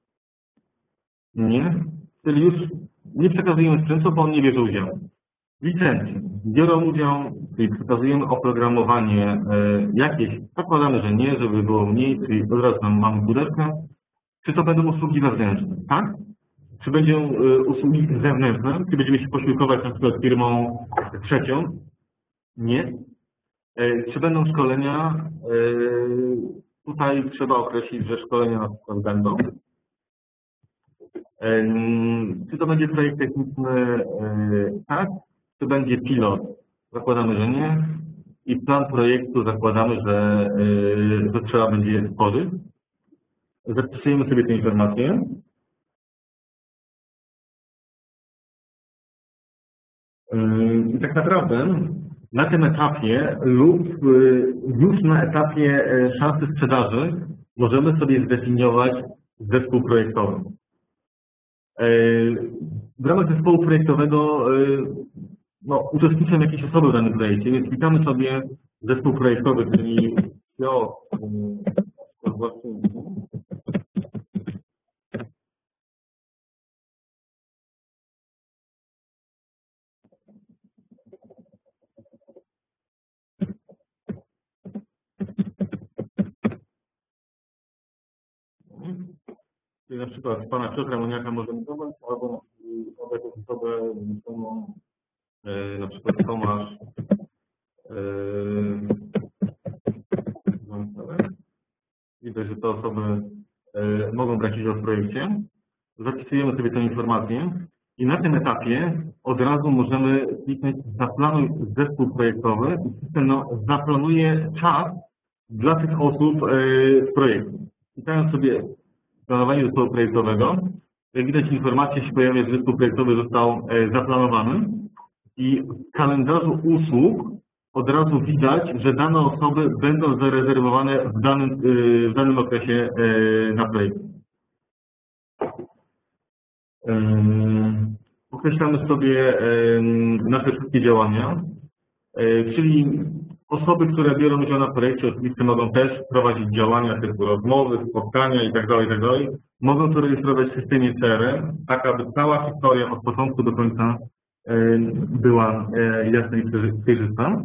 Nie, czyli już nie przekazujemy sprzętu, bo on nie bierze udziału. Licencje biorą udział, czyli przekazujemy oprogramowanie jakieś, zakładamy, że nie, żeby było mniej, czyli od razu tam mamy kółdeczkę. Czy to będą usługi wewnętrzne, tak? Czy będą usługi zewnętrzne? Czy będziemy się posiłkować na przykład firmą trzecią? Nie. Czy będą szkolenia? Tutaj trzeba określić, że szkolenia na przykład będą. Czy to będzie projekt techniczny? Tak. Czy będzie pilot? Zakładamy, że nie. I plan projektu zakładamy, że, że trzeba będzie stworzyć. Zapisujemy sobie te informacje. I tak naprawdę na tym etapie lub już na etapie szansy sprzedaży możemy sobie zdefiniować zespół projektowy. W ramach zespołu projektowego no, uczestniczą jakieś osoby w danym projekcie, więc klikamy sobie zespół projektowy, czyli C E O. Czyli na przykład pana Piotra Moniaka możemy dodać, albo jakąś osobę, na przykład Tomasz. Widać, że te osoby mogą brać udział w projekcie. zapisujemy sobie tę informację i na tym etapie od razu możemy kliknąć zaplanuj zespół projektowy i system no, zaplanuje czas dla tych osób w projekcie. Klikając sobie planowanie zespołu projektowego, jak widać informacja się pojawia, że zespół projektowy został zaplanowany i w kalendarzu usług od razu widać, że dane osoby będą zarezerwowane w danym, w danym okresie na projekcie. Określamy sobie nasze wszystkie działania, czyli osoby, które biorą udział na projekcie, oczywiście mogą też prowadzić działania typu rozmowy, spotkania itd., itd. Mogą to rejestrować w systemie C R M, tak aby cała historia od początku do końca była jasna i przejrzysta.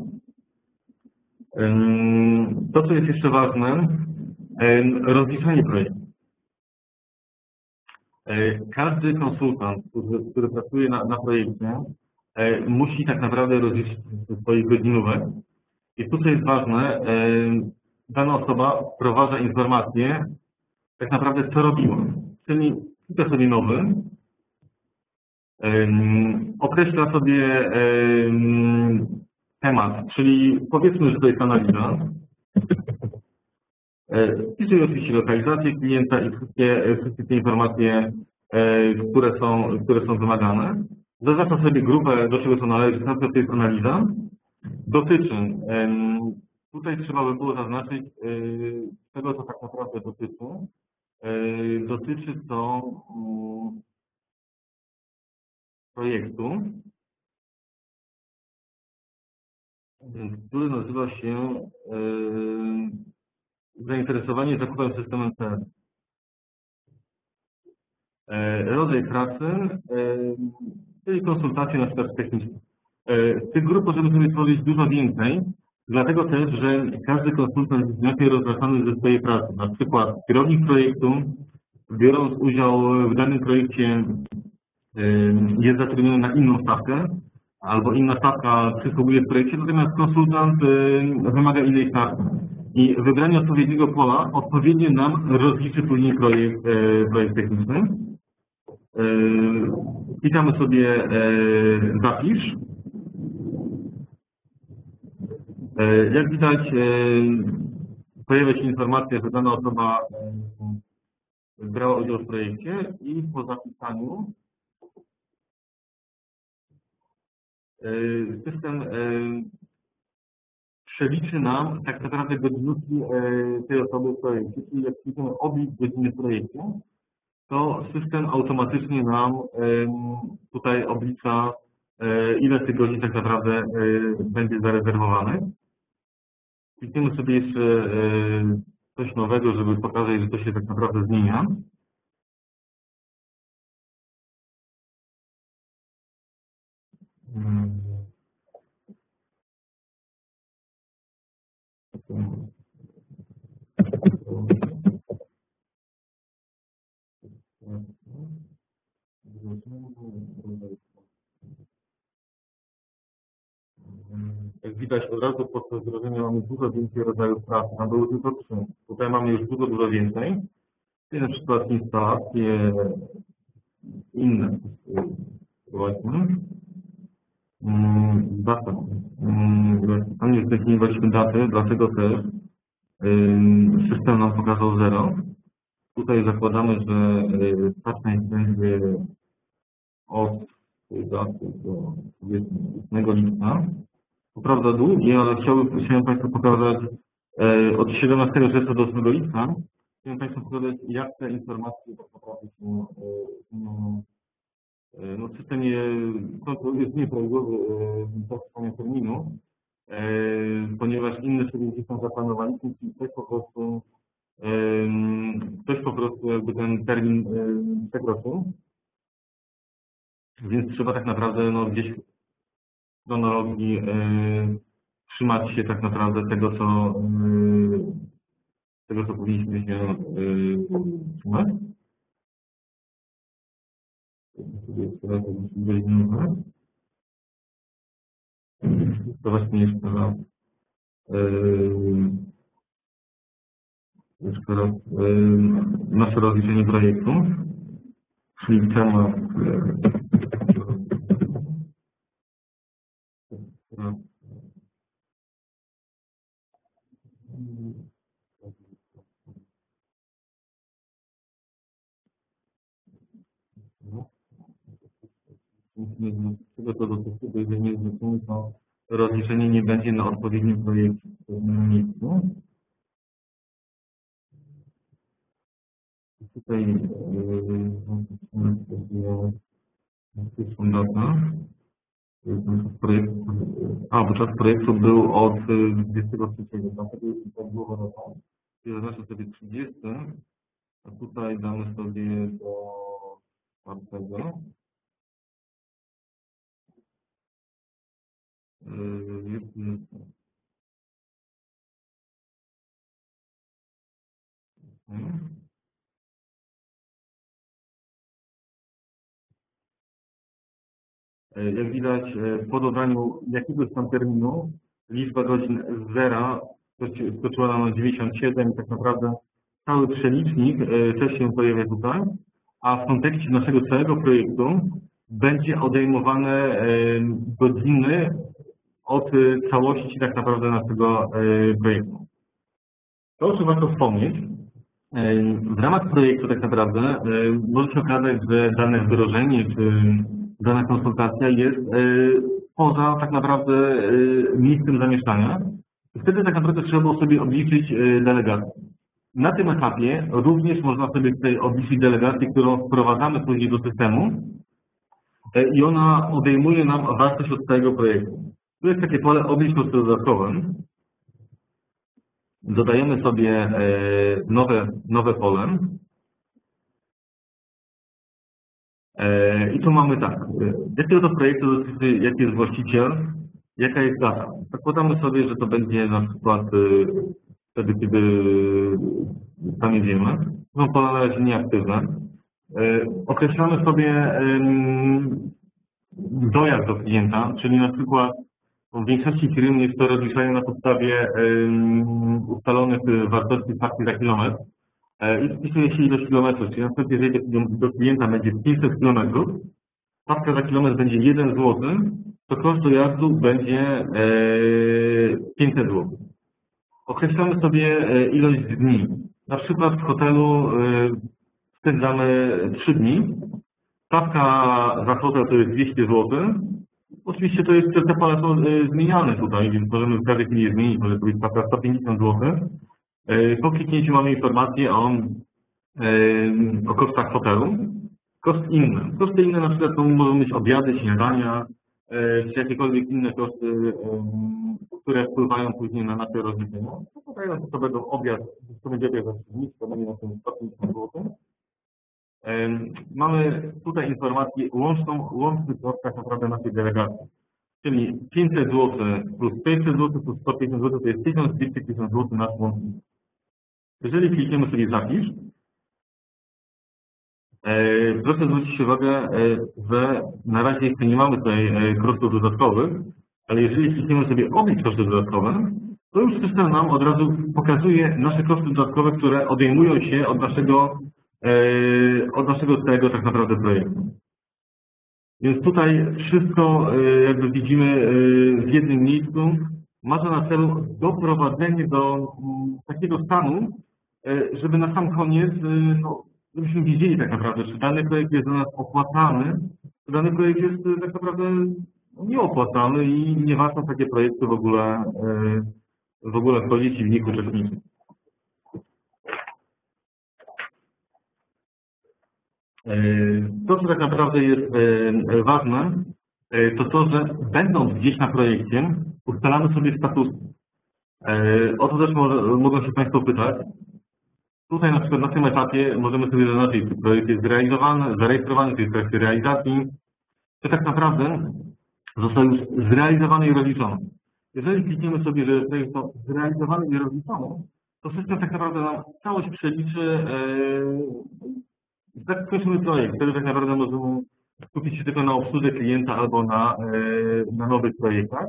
To, co jest jeszcze ważne, rozliczanie projektu. Każdy konsultant, który, który pracuje na, na projekcie, musi tak naprawdę rozliczyć swoich godzinówek. I tu, co jest ważne, dana osoba wprowadza informację, tak naprawdę co robiła. Czyli klika sobie nowy, określa sobie temat, czyli powiedzmy, że to jest analiza. Wpisuje oczywiście lokalizację klienta i wszystkie, wszystkie te informacje, które są, które są wymagane. Zaznacza sobie grupę, do czego to należy, na przykład to jest analiza. Dotyczy, tutaj trzeba by było zaznaczyć, czego to tak naprawdę dotyczy. Dotyczy to projektu, który nazywa się zainteresowanie zakupem systemem C R M. Rodzaj pracy, czyli konsultacje na przykład techniczne. Z tych grup możemy sobie tworzyć dużo więcej, dlatego też, że każdy konsultant jest inaczej rozrzucony ze swojej pracy. Na przykład kierownik projektu, biorąc udział w danym projekcie, jest zatrudniony na inną stawkę, albo inna stawka przysługuje w projekcie, natomiast konsultant wymaga innej stawki. I wybranie odpowiedniego pola odpowiednio nam rozliczy później projekt, projekt techniczny. Klikamy sobie zapisz. Jak widać, pojawia się informacja, że dana osoba brała udział w projekcie i po zapisaniu system przeliczy nam tak naprawdę godzinówki tej osoby w projekcie. Czyli jak klikniemy oblicz godziny w projekcie, to system automatycznie nam tutaj oblicza, ile z tych godzin tak naprawdę będzie zarezerwowanych. Klikniemy sobie jeszcze coś nowego, żeby pokazać, że to się tak naprawdę zmienia. Jak widać, od razu podczas wdrożenia mamy dużo więcej rodzajów pracy. Tam były tylko trzy. Tutaj mamy już dużo, dużo więcej. Czyli na przykład instalacje inne. Właśnie. Data. Tam już zdefiniowaliśmy daty, dlatego też system nam pokazał zero. Tutaj zakładamy, że styczność będzie od tej daty do dwudziestego ósmego lipca. To prawda długie, ale chciałbym, chciałem Państwu pokazać od siedemnastego czerwca do ósmego lipca. Chciałem Państwu pokazać, jak te informacje tak naprawdę się no, w systemie jest nieprawidłowy zastosowanie terminu, ponieważ inne czynności są zaplanowane, czyli ktoś po prostu ktoś po prostu jakby ten termin przekroczył. Więc trzeba tak naprawdę no, gdzieś w chronologii trzymać się tak naprawdę tego, co tego, co powinniśmy się trzymać. To właśnie jeszcze raz. Jeszcze raz nasze rozliczenie projektu. czyli temat czego to dotyczy, bo jeżeli nie zwrócimy, to rozliczenie nie będzie na odpowiednim projekcie w pewnym miejscu. Tutaj yy, data. Projekt, a, bo czas projektu był od dwudziestego trzeciego, dlatego jest tak długo na to. Zaznaczę sobie trzydziesty, a tutaj damy sobie do czwartego. Jest, jest. Jak widać, po dodaniu jakiegoś tam terminu liczba godzin z zera skoczyła nam na dziewięćdziesiąt siedem i tak naprawdę cały przelicznik też się pojawia tutaj, a w kontekście naszego całego projektu będzie odejmowane godziny od całości tak naprawdę naszego projektu. To, o czym warto wspomnieć, w ramach projektu tak naprawdę może się okazać, że dane wdrożenie czy dana konsultacja jest poza tak naprawdę miejscem zamieszkania. Wtedy tak naprawdę trzeba było sobie obliczyć delegację. Na tym etapie również można sobie tutaj obliczyć delegację, którą wprowadzamy później do systemu i ona odejmuje nam wartość od całego projektu. Tu jest takie pole oblicz koszty dodatkowe. Dodajemy sobie nowe, nowe pole. I tu mamy tak, jakiego to projektu dotyczy, jaki jest właściciel, jaka jest data. Zakładamy sobie, że to będzie na przykład wtedy, kiedy tam jedziemy. Są pola na razie nieaktywne. Określamy sobie dojazd do klienta, czyli na przykład w większości firm jest to rozliczanie na podstawie ustalonych wartości stawki za kilometr. I wpisuje się ilość kilometrów, czyli na przykład jeżeli do klienta będzie pięćset kilometrów, stawka za kilometr będzie jeden złoty, to koszt dojazdu będzie pięćset złotych. Określamy sobie ilość dni. Na przykład w hotelu spędzamy trzy dni. Stawka za hotel to jest dwieście złotych. Oczywiście to jest, te pola są zmieniane tutaj, więc możemy w każdej chwili je zmienić, może to być stawka sto pięćdziesiąt złotych. Po kliknięciu mamy informację o, o kosztach hotelu. Koszt inny. Koszty inne na przykład to mogą być obiady, śniadania, czy jakiekolwiek inne koszty, które wpływają później na nasze rozliczenie. Tutaj na to będą obiad, to będzie obiad za trzy dni, to będzie na tym sto pięćdziesiąt złotych. Mamy tutaj informację łączną, łączny koszt tak naprawdę naszej delegacji. Czyli pięćset złotych plus pięćset złotych plus sto pięćdziesiąt złotych to jest tysiąc dwieście pięćdziesiąt złotych nasz łącznik. Jeżeli klikniemy sobie zapisz, proszę zwrócić uwagę, że na razie jeszcze nie mamy tutaj kosztów dodatkowych, ale jeżeli klikniemy sobie oblicz koszty dodatkowe, to już system nam od razu pokazuje nasze koszty dodatkowe, które odejmują się od naszego, od naszego całego tak naprawdę projektu. Więc tutaj wszystko, jakby widzimy, w jednym miejscu ma to na celu doprowadzenie do takiego stanu, żeby na sam koniec, no, żebyśmy wiedzieli tak naprawdę, czy dany projekt jest dla nas opłacalny, czy dany projekt jest tak naprawdę nieopłacalny i nie warto takie projekty w ogóle, w ogóle wchodzić i w nich uczestniczyć. To, co tak naprawdę jest ważne, to to, że będąc gdzieś na projekcie, ustalamy sobie status. O to też może, mogą się Państwo pytać. Tutaj na przykład na tym etapie możemy sobie zaznaczyć, czy projekt jest zrealizowany, zarejestrowany, czy jest w trakcie realizacji, czy tak naprawdę został już zrealizowany i rozliczony. Jeżeli klikniemy sobie, że projekt jest zrealizowany i rozliczony, to system tak naprawdę nam całość przeliczy, tak skończymy projekt, wtedy tak naprawdę możemy skupić się tylko na obsłudze klienta albo na, na nowych projektach.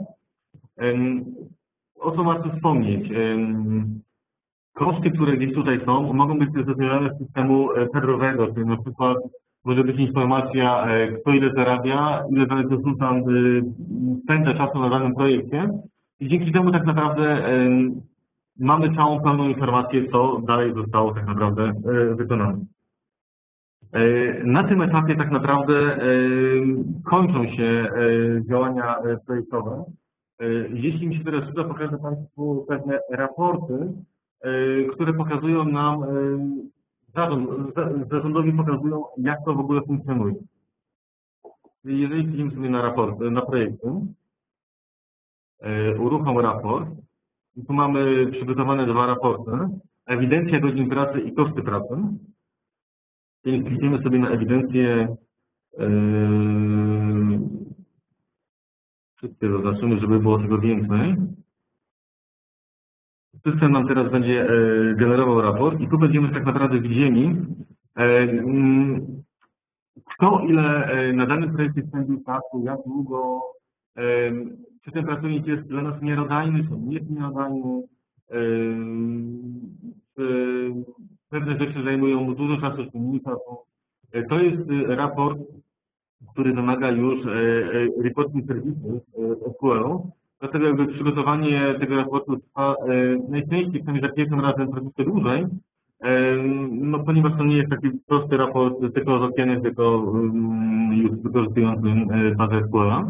O co warto wspomnieć? Koszty, które gdzieś tutaj są, mogą być zdeterminowane z systemu kadrowego, czyli na przykład może być informacja, kto ile zarabia, ile danego konsultant spędza czasu na danym projekcie i dzięki temu tak naprawdę mamy całą pełną informację, co dalej zostało tak naprawdę wykonane. Na tym etapie tak naprawdę kończą się działania projektowe. Jeśli mi się teraz uda, pokażę Państwu pewne raporty, które pokazują nam, zarządowi pokazują, jak to w ogóle funkcjonuje. Jeżeli idziemy sobie na raport, na projekty, uruchom raport, tu mamy przygotowane dwa raporty, ewidencja godzin pracy i koszty pracy. Więc klikniemy sobie na ewidencję, yy, wszystkie zaznaczymy, żeby było tego więcej. System nam teraz będzie yy, generował raport i tu będziemy tak naprawdę widzieli, yy, kto ile yy, na danym projekcie spędził czasu, jak długo, yy, czy ten pracownik jest dla nas miarodajny, czy nie jest miarodajny, yy, pewne rzeczy zajmują mu dużo czasu, czy mniej czasu. To jest raport, który wymaga już reporting services S Q L-u. Dlatego jakby przygotowanie tego raportu trwa najczęściej, przynajmniej za pierwszym razem troszeczkę dłużej, no ponieważ to nie jest taki prosty raport tylko z okienek, tylko już wykorzystującym bazę S Q L-a.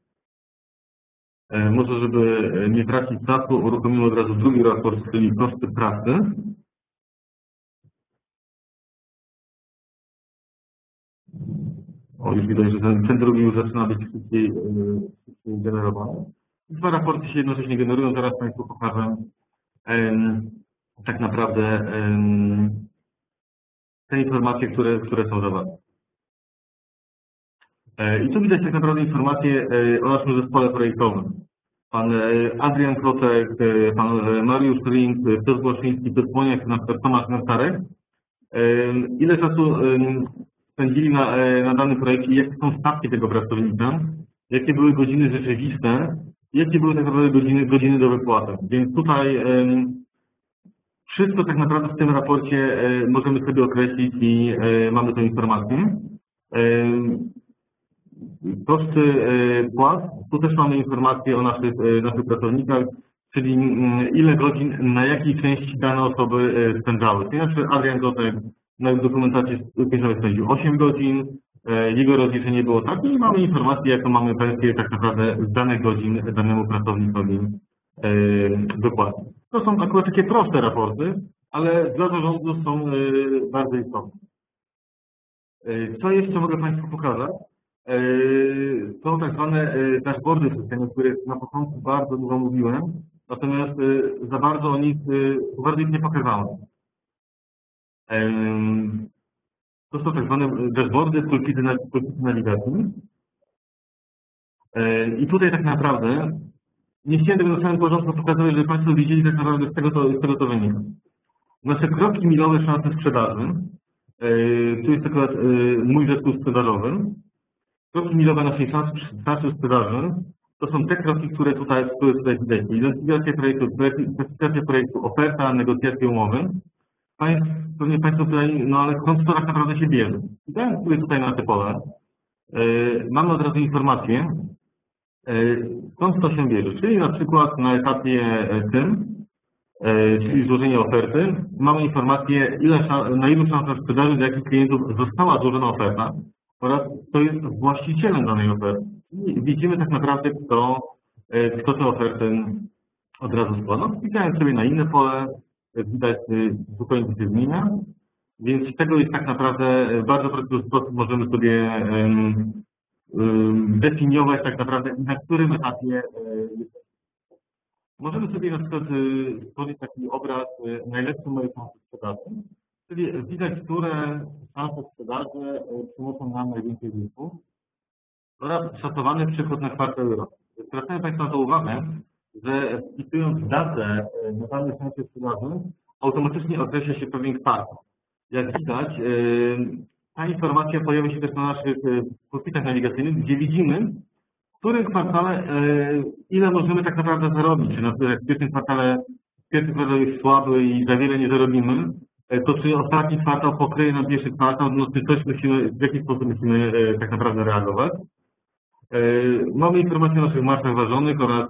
Może, żeby nie tracić czasu, uruchomimy od razu drugi raport, czyli koszty pracy. O, już widać, że ten, ten drugi już zaczyna być szybciej, szybciej generowany. Dwa raporty się jednocześnie generują, zaraz Państwu pokażę em, tak naprawdę em, te informacje, które, które są zawarte. E, I tu widać tak naprawdę informacje e, o naszym zespole projektowym. Pan e, Adrian Krotek, e, pan Mariusz Ring, Piotr Błaszczyński, Piotr Płoniak, na przykład Tomasz Nartarek. E, ile czasu e, spędzili na, na danym projekcie, jakie są stawki tego pracownika, jakie były godziny rzeczywiste, jakie były tak naprawdę godziny, godziny do wypłaty. Więc tutaj um, wszystko tak naprawdę w tym raporcie um, możemy sobie określić i um, mamy tę informację. Um, koszty um, płac, tu też mamy informacje o naszych, um, naszych pracownikach, czyli um, ile godzin na jakiej części dane osoby um, spędzały. Czyli na przykład Adrian Gotek na dokumentacji końcowej spędził osiem godzin, jego rozliczenie było takie i mamy informację, jaką mamy pensję tak naprawdę z danych godzin danemu pracownikowi wypłaty. To są akurat takie proste raporty, ale dla zarządu są bardzo istotne. Co jeszcze mogę Państwu pokazać? Są tak zwane dashboardy w systemie, o których na początku bardzo dużo mówiłem, natomiast za bardzo o nich, bardzo ich nie pokazałem. To są tak zwane dashboardy, pulpity nawigacji. I tutaj tak naprawdę nie chciałem tego na samym początku pokazywać, żeby Państwo wiedzieli tak naprawdę z tego to, z tego to wynika. Nasze kroki milowe szansy sprzedaży, tu jest akurat mój zespół sprzedażowy. Kroki milowe naszej szansy sprzedaży to są te kroki, które tutaj, które tutaj widać. Identyfikacja projektu, identyfikacja projektu, oferta, negocjacje umowy. Państwo, pewnie Państwo tutaj, no ale skąd to tak naprawdę się bierze? I dałem sobie tutaj na te pole. Yy, mamy od razu informację, yy, skąd to się bierze. Czyli na przykład na etapie tym, yy, czyli złożenia oferty, mamy informację, ile, na ilu szansach sprzedaży do jakich klientów została złożona oferta oraz kto jest właścicielem danej oferty. I widzimy tak naprawdę, kto, yy, kto tę ofertę od razu składa. Klikając sobie na inne pole, widać, zupełnie się zmienia, więc z tego jest tak naprawdę w bardzo prosty sposób możemy sobie um, um, definiować tak naprawdę, na którym etapie jest. Możemy sobie na przykład stworzyć taki obraz najlepszej mojej szansy sprzedaży, czyli widać, które szanse sprzedaży przynoszą nam najwięcej zysków oraz szacowany przychód na kwartał roku. Zwracamy Państwa na to uwagę, że wpisując datę na danej szansie sprzedaży, automatycznie określa się pewien kwartał. Jak widać, ta informacja pojawia się też na naszych pulpitach nawigacyjnych, gdzie widzimy, w którym kwartale ile możemy tak naprawdę zarobić. Czy na przykład jak w pierwszym kwartale, w pierwszym kwartale jest słaby i za wiele nie zarobimy, to czy ostatni kwartał pokryje nam pierwszy kwartał, no czy coś musimy, w jaki sposób musimy tak naprawdę reagować. Mamy informacje o naszych marszach ważonych oraz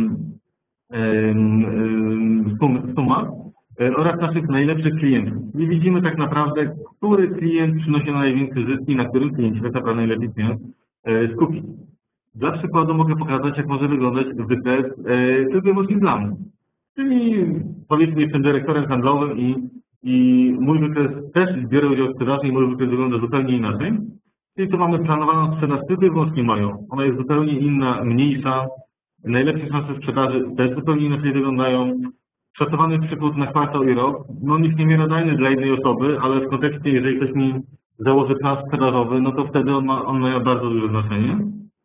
sumach oraz naszych najlepszych klientów. I widzimy tak naprawdę, który klient przynosi największe zyski, na którym kliencie tak naprawdę najlepiej się skupić. Dla przykładu mogę pokazać, jak może wyglądać wykres tylko i wyłącznie dla mnie. Czyli powiedzmy, jestem dyrektorem handlowym i, i mój wykres też biorę udział w sprzedaży i mój wykres wygląda zupełnie inaczej. Czyli tu mamy planowaną sprzedaż tylko i wyłącznie moją. Ona jest zupełnie inna, mniejsza. Najlepsze szanse sprzedaży też zupełnie inaczej wyglądają. Szacowany przychód na kwartał i rok, no on jest niemiarodajny dla jednej osoby, ale w kontekście, jeżeli ktoś mi założy plan sprzedażowy, no to wtedy on ma, on ma bardzo duże znaczenie.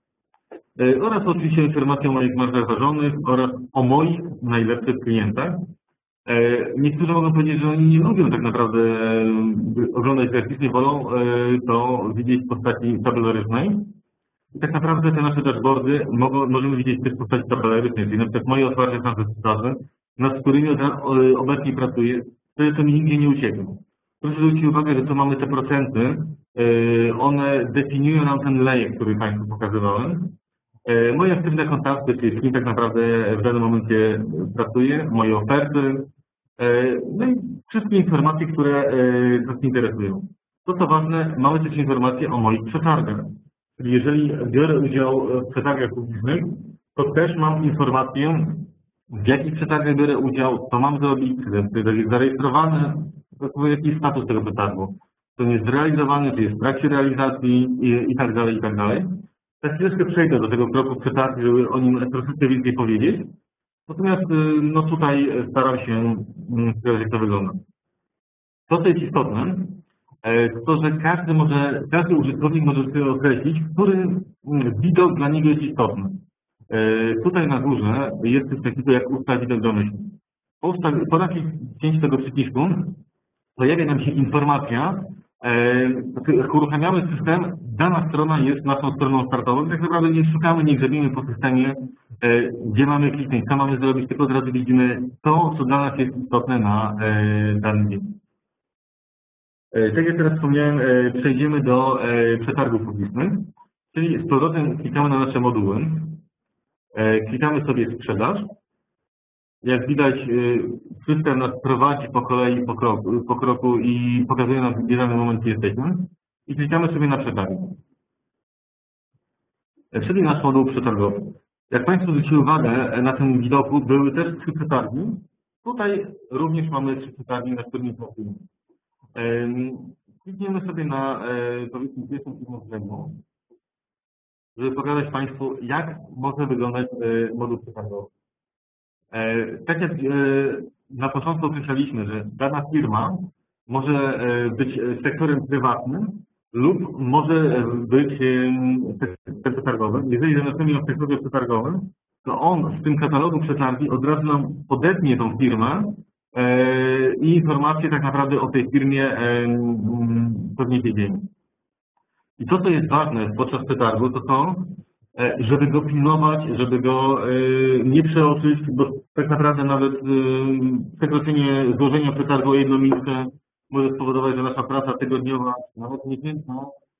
Oraz oczywiście informacje o moich marżach ważonych oraz o moich najlepszych klientach. Niektórzy mogą powiedzieć, że oni nie lubią tak naprawdę oglądać graficznie, wolą to widzieć w postaci tabelarycznej. I tak naprawdę te nasze dashboardy mogą, możemy widzieć też w postaci tabelarycznej, czyli na przykład moje otwarte szanse sprzedaży, nad którymi obecnie pracuję, to, to mi nigdzie nie uciekną. Proszę zwrócić uwagę, że tu mamy te procenty, one definiują nam ten lejek, który Państwu pokazywałem. Moje aktywne kontakty, czyli z kim tak naprawdę w danym momencie pracuję, moje oferty, no i wszystkie informacje, które nas interesują. To co ważne, mamy też informacje o moich przetargach. Czyli jeżeli biorę udział w przetargach publicznych, to też mam informację, w jakich przetargach biorę udział, co mam zrobić, czy to jest zarejestrowane, jaki jest status tego przetargu, czy on jest zrealizowany, czy jest w trakcie realizacji i, i tak dalej, i tak dalej. Za chwileczkę przejdę do tego kroku przetargu, żeby o nim troszeczkę więcej powiedzieć. Natomiast no tutaj staram się pokazać, jak to wygląda. To, co jest istotne, to, że każdy może, każdy użytkownik może sobie określić, który widok dla niego jest istotny. Tutaj na górze jest coś takiego jak ustaw widok domyślny. Po, po naciśnięciu tego przycisku pojawia nam się informacja, jak uruchamiamy system, dana strona jest naszą stroną startową. Tak naprawdę nie szukamy, nie grzebimy po systemie, gdzie mamy kliknąć, co mamy zrobić, tylko od razu widzimy to, co dla nas jest istotne na danym dzień. Tak jak teraz wspomniałem, przejdziemy do przetargów publicznych, czyli z powrotem klikamy na nasze moduły, klikamy sobie sprzedaż. Jak widać, system nas prowadzi po kolei, po kroku, po kroku i pokazuje nam, w danym momencie jesteśmy. I klikamy sobie na przetargi. Czyli nasz moduł przetargowy. Jak Państwo zwrócili uwagę, na tym widoku były też trzy przetargi. Tutaj również mamy trzy przetargi, na którymi pracujemy. Klikniemy sobie na, powiedzmy, pierwszą firmę względną, żeby pokazać Państwu, jak może wyglądać moduł przetargowy. Tak jak na początku określaliśmy, że dana firma może być sektorem prywatnym lub może być sektorem przetargowym. Jeżeli zaczniemy o sektorze przetargowym, to on w tym katalogu przetargi od razu nam podetnie tą firmę i informacje tak naprawdę o tej firmie pewnie wiedzieli. I to, co jest ważne podczas przetargu, to to, żeby go pilnować, żeby go nie przeoczyć, bo tak naprawdę nawet przekroczenie złożenia przetargu o jedną minutę może spowodować, że nasza praca tygodniowa, nawet miesięczna,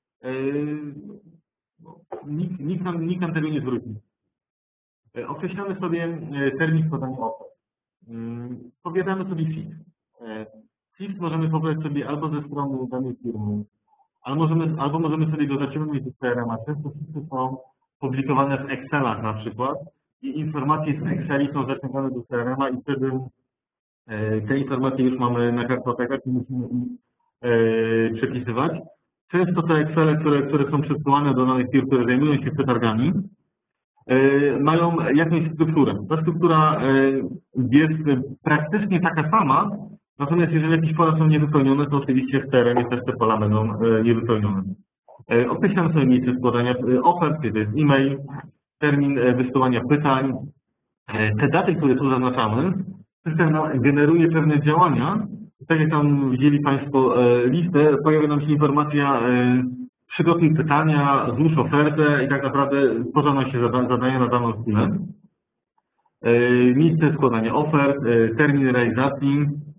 nikt, nikt, nam, nikt nam tego nie zwróci. Określamy sobie termin składania ofert. Powiadamy sobie fix. Fix możemy pobrać sobie albo ze strony danej firmy, albo możemy, albo możemy sobie go zaciągnąć do C R M a. Często fixy są publikowane w Excelach na przykład i informacje z Exceli są zaciągane do C R M a i wtedy te informacje już mamy na kartotekach i musimy ich przepisywać. Często te Excele, które, które są przesyłane do danych firm, które zajmują się przetargami, mają jakąś strukturę. Ta struktura jest praktycznie taka sama, natomiast jeżeli jakieś pola są niewypełnione, to oczywiście w C R M ie też te pola będą niewypełnione. Określamy sobie miejsce składania ofert, to jest e-mail, termin wysyłania pytań. Te daty, które tu zaznaczamy, system generuje pewne działania. Tak jak tam widzieli Państwo listę, pojawia nam się informacja przygotuj pytania, złóż ofertę i tak naprawdę tworzą nam się zadania na daną chwilę. Miejsce składania ofert, termin realizacji.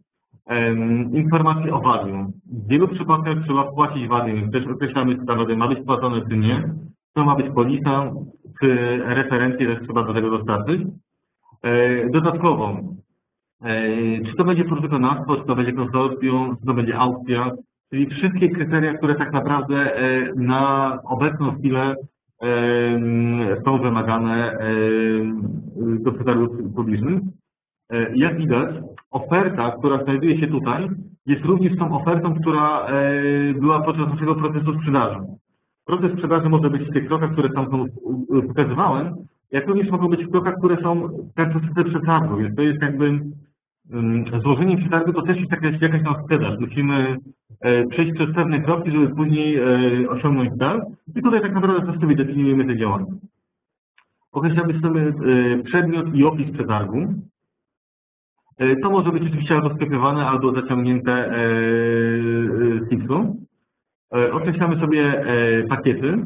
Informacje o value. W wielu przypadkach trzeba wpłacić value, też określamy, czy ta value ma być płacone, czy nie. To ma być polisa, czy referencje też trzeba do tego dostarczyć. Dodatkowo, czy to będzie podwykonawstwo, czy to będzie konsorcjum, czy to będzie aukcja, czyli wszystkie kryteria, które tak naprawdę na obecną chwilę są wymagane do przetargów publicznych. Jak widać, oferta, która znajduje się tutaj, jest również tą ofertą, która była podczas naszego procesu sprzedaży. Proces sprzedaży może być w tych krokach, które tam są pokazywałem, jak również mogą być w krokach, które są w procesie przetargu, więc to jest jakby złożenie przetargu, to też jest jakaś, jakaś tam sprzedaż. Musimy przejść przez pewne kroki, żeby później osiągnąć cel i tutaj tak naprawdę też sobie definiujemy te działania. Określamy sobie przedmiot i opis przetargu. To może być oczywiście albo skopiowane, albo zaciągnięte z X-u. Określamy sobie pakiety.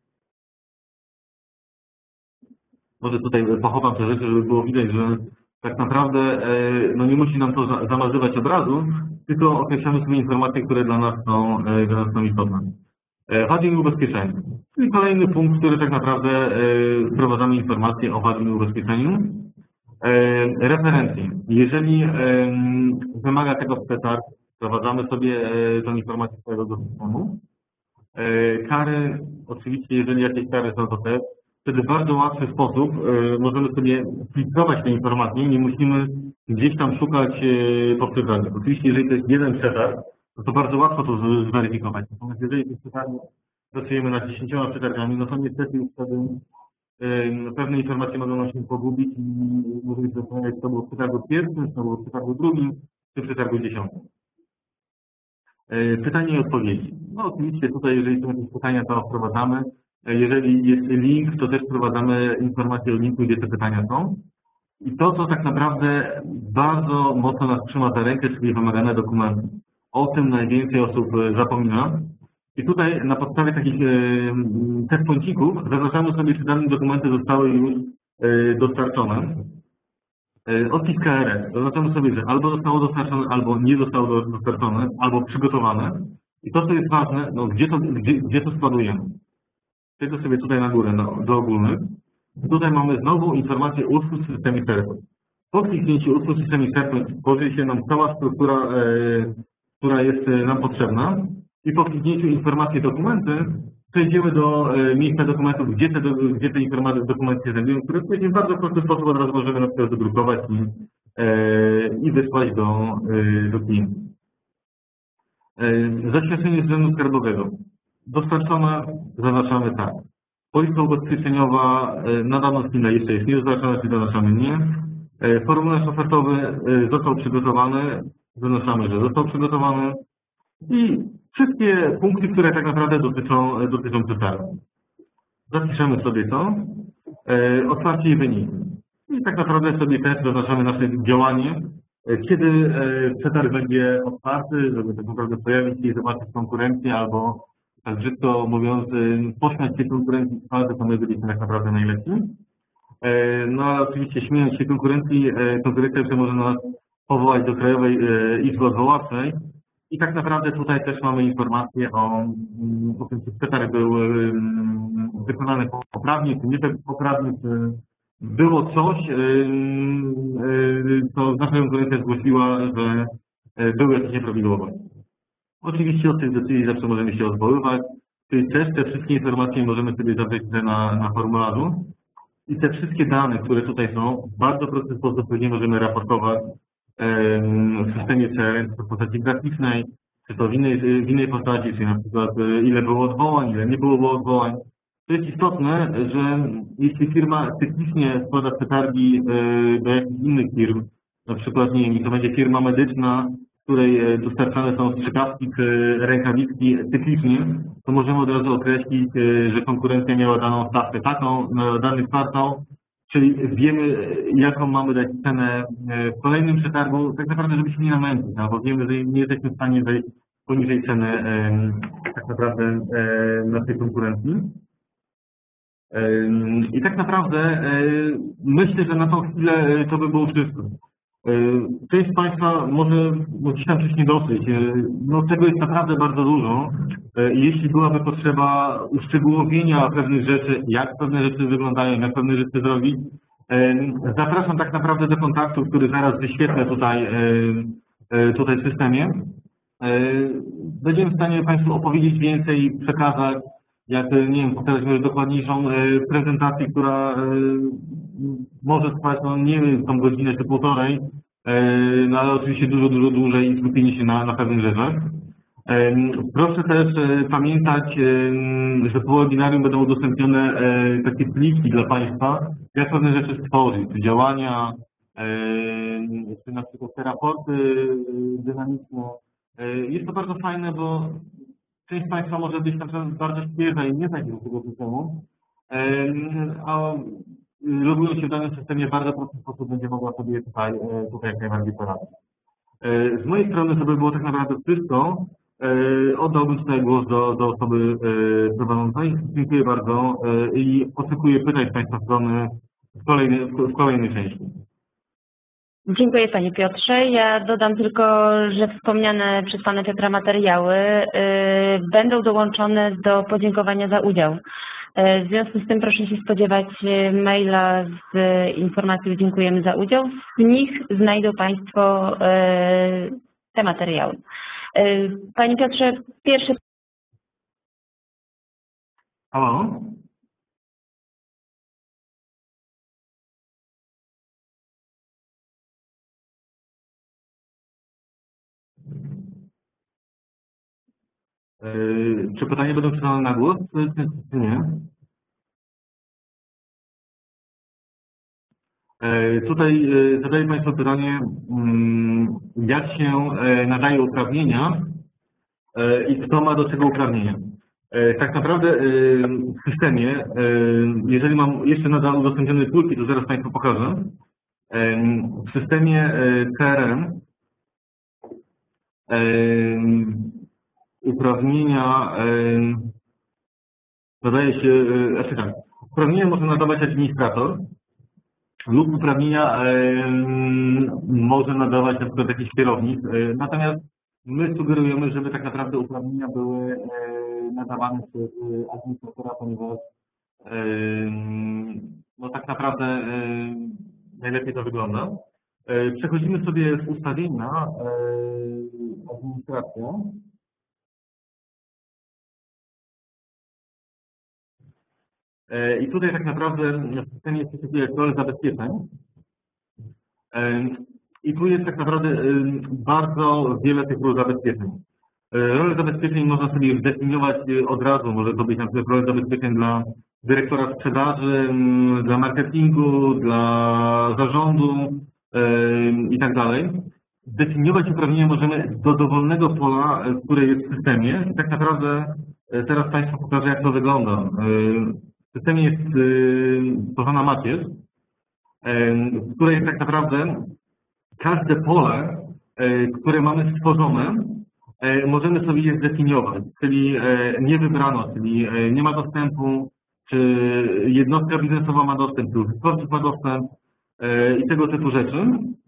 Może tutaj pochowam te rzeczy, żeby było widać, że tak naprawdę no nie musi nam to zamazywać obrazu, tylko określamy sobie informacje, które dla nas są, dla nas są istotne. Wading i ubezpieczenie. Czyli kolejny punkt, który tak naprawdę wprowadzamy informacje o wading i ubezpieczeniu. Referencje. Jeżeli wymaga tego przetarg, wprowadzamy sobie tę informację z tego systemu. Kary, oczywiście, jeżeli jakieś kary są, to też. Wtedy w bardzo łatwy sposób możemy sobie filtrować te informacje, nie musimy gdzieś tam szukać po przetargach. Oczywiście, jeżeli to jest jeden przetarg, to, to bardzo łatwo to zweryfikować. Natomiast jeżeli w przetargu pracujemy nad dziesięcioma przetargami, no to niestety już wtedy pewne informacje mogą nam się pogubić i możemy się zastanawiać, czy to było w przetargu pierwszym, czy to było w przetargu drugim, czy w przetargu dziesiątym. Pytania i odpowiedzi. No oczywiście tutaj, jeżeli są jakieś pytania, to wprowadzamy. Jeżeli jest link, to też wprowadzamy informacje o linku, gdzie te pytania są. I to, co tak naprawdę bardzo mocno nas trzyma za rękę, czyli wymagane dokumenty. O tym najwięcej osób zapomina. I tutaj na podstawie takich checkpointików zaznaczamy sobie, czy dane dokumenty zostały już dostarczone. Odpis K R S. Zaznaczamy sobie, że albo zostało dostarczone, albo nie zostało dostarczone, albo przygotowane. I to, co jest ważne, no, gdzie, to, gdzie, gdzie to składujemy. Przejdę sobie tutaj na górę, no, do ogólnych. Tutaj mamy znowu informację utwórz w systemie SharePoint. Po kliknięciu utwórz w systemie SharePoint tworzy się nam cała struktura, e, która jest nam potrzebna. I po kliknięciu informacje dokumenty przejdziemy do e, miejsca dokumentów, gdzie te, do, gdzie te informacje dokumenty się znajdują, które w bardzo prosty sposób od razu możemy na przykład wydrukować i, e, i wysłać do, e, do klientów. E, zaświadczenie z urzędu skarbowego. Dostarczone, zaznaczamy tak. Polisa ubezpieczeniowa na daną chwilę jeszcze jest niedostarczona, czyli zaznaczamy nie. Formularz ofertowy został przygotowany, zaznaczamy, że został przygotowany. I wszystkie punkty, które tak naprawdę dotyczą, dotyczą przetargu. Zapiszemy sobie to. Otwarcie i wyniki. I tak naprawdę sobie też zaznaczamy nasze działanie, kiedy przetarg będzie otwarty, żeby tak naprawdę pojawić się i zobaczyć konkurencję albo tak brzydko mówiąc, pośmiać się konkurencji, to my byliśmy tak naprawdę najlepsi. No ale oczywiście śmiejąc się konkurencji, konkurencja jeszcze może nas powołać do Krajowej Izby Odwoławczej. I tak naprawdę tutaj też mamy informację o, o tym, czy przetarg był wykonany poprawnie, czy nie poprawnie, czy było coś, co nasza konkurencja zgłosiła, że były jakieś nieprawidłowości. Oczywiście od tych decyzji zawsze możemy się odwoływać, czyli też te wszystkie informacje możemy sobie zawrzeć na, na formularzu i te wszystkie dane, które tutaj są, w bardzo prosty sposób później możemy raportować w systemie C R M, czy to w postaci graficznej, czy to w innej, w innej postaci, czyli na przykład ile było odwołań, ile nie było odwołań. To jest istotne, że jeśli firma cyklicznie składa przetargi do jakichś innych firm, na przykład nie wiem, to będzie firma medyczna, w której dostarczane są strzykawki czy rękawiczki cyklicznie, to możemy od razu określić, że konkurencja miała daną stawkę taką na dany kwartał, czyli wiemy, jaką mamy dać cenę w kolejnym przetargu, tak naprawdę, żeby się nie namęczyć, no, bo wiemy, że nie jesteśmy w stanie wejść poniżej ceny tak naprawdę naszej konkurencji. I tak naprawdę myślę, że na tą chwilę to by było wszystko. Część z Państwa może gdzieś tam coś nie dosyć. No tego jest naprawdę bardzo dużo. I jeśli byłaby potrzeba uszczegółowienia pewnych rzeczy, jak pewne rzeczy wyglądają, jak pewne rzeczy zrobić, zapraszam tak naprawdę do kontaktu, który zaraz wyświetlę tutaj, tutaj w systemie. Będziemy w stanie Państwu opowiedzieć więcej i przekazać, jak, nie wiem, pokazać może dokładniejszą prezentację, która może trwać, no nie wiem, tą godzinę czy półtorej, no ale oczywiście dużo, dużo dłużej i skupienie się na, na pewnych rzeczach. Proszę też pamiętać, że po webinarium będą udostępnione takie pliki dla Państwa, jak pewne rzeczy stworzyć, czy działania, czy na przykład te raporty dynamiczne. Jest to bardzo fajne, bo część Państwa może być na przykład bardzo świeża i nie znać tego systemu, a logują się w danym systemie w bardzo prosty sposób, będzie mogła sobie tutaj, tutaj jak najbardziej poradzić. Z mojej strony to by było tak naprawdę wszystko. Oddałbym tutaj głos do, do osoby prowadzącej. Dziękuję bardzo i oczekuję pytań z Państwa strony w kolejnej, w kolejnej części. Dziękuję Panie Piotrze. Ja dodam tylko, że wspomniane przez Pana Piotra materiały będą dołączone do podziękowania za udział. W związku z tym proszę się spodziewać maila z informacją dziękujemy za udział. W nich znajdą Państwo te materiały. Panie Piotrze, pierwsze... Halo? Czy pytania będą czytane na głos, czy nie? Tutaj zadaję Państwu pytanie, jak się nadaje uprawnienia i kto ma do czego uprawnienia. Tak naprawdę w systemie, jeżeli mam jeszcze nadal udostępnione pulki, to zaraz Państwu pokażę. W systemie C R M uprawnienia nadaje się, znaczy tak, uprawnienia może nadawać administrator lub uprawnienia może nadawać na przykład jakiś kierownik, natomiast my sugerujemy, żeby tak naprawdę uprawnienia były nadawane przez administratora, ponieważ no tak naprawdę najlepiej to wygląda. Przechodzimy sobie w ustawienia administracja. I tutaj tak naprawdę w systemie jest coś takiego jak role zabezpieczeń. I tu jest tak naprawdę bardzo wiele tych ról zabezpieczeń. Role zabezpieczeń można sobie zdefiniować od razu. Może to być na przykład role zabezpieczeń dla dyrektora sprzedaży, dla marketingu, dla zarządu i tak dalej. Zdefiniować uprawnienia możemy do dowolnego pola, które jest w systemie. I tak naprawdę teraz Państwu pokażę, jak to wygląda. W systemie jest tworzona macierz, w której tak naprawdę każde pole, które mamy stworzone, możemy sobie je zdefiniować, czyli nie wybrano, czyli nie ma dostępu, czy jednostka biznesowa ma dostęp, czy użytkownik ma dostęp i tego typu rzeczy.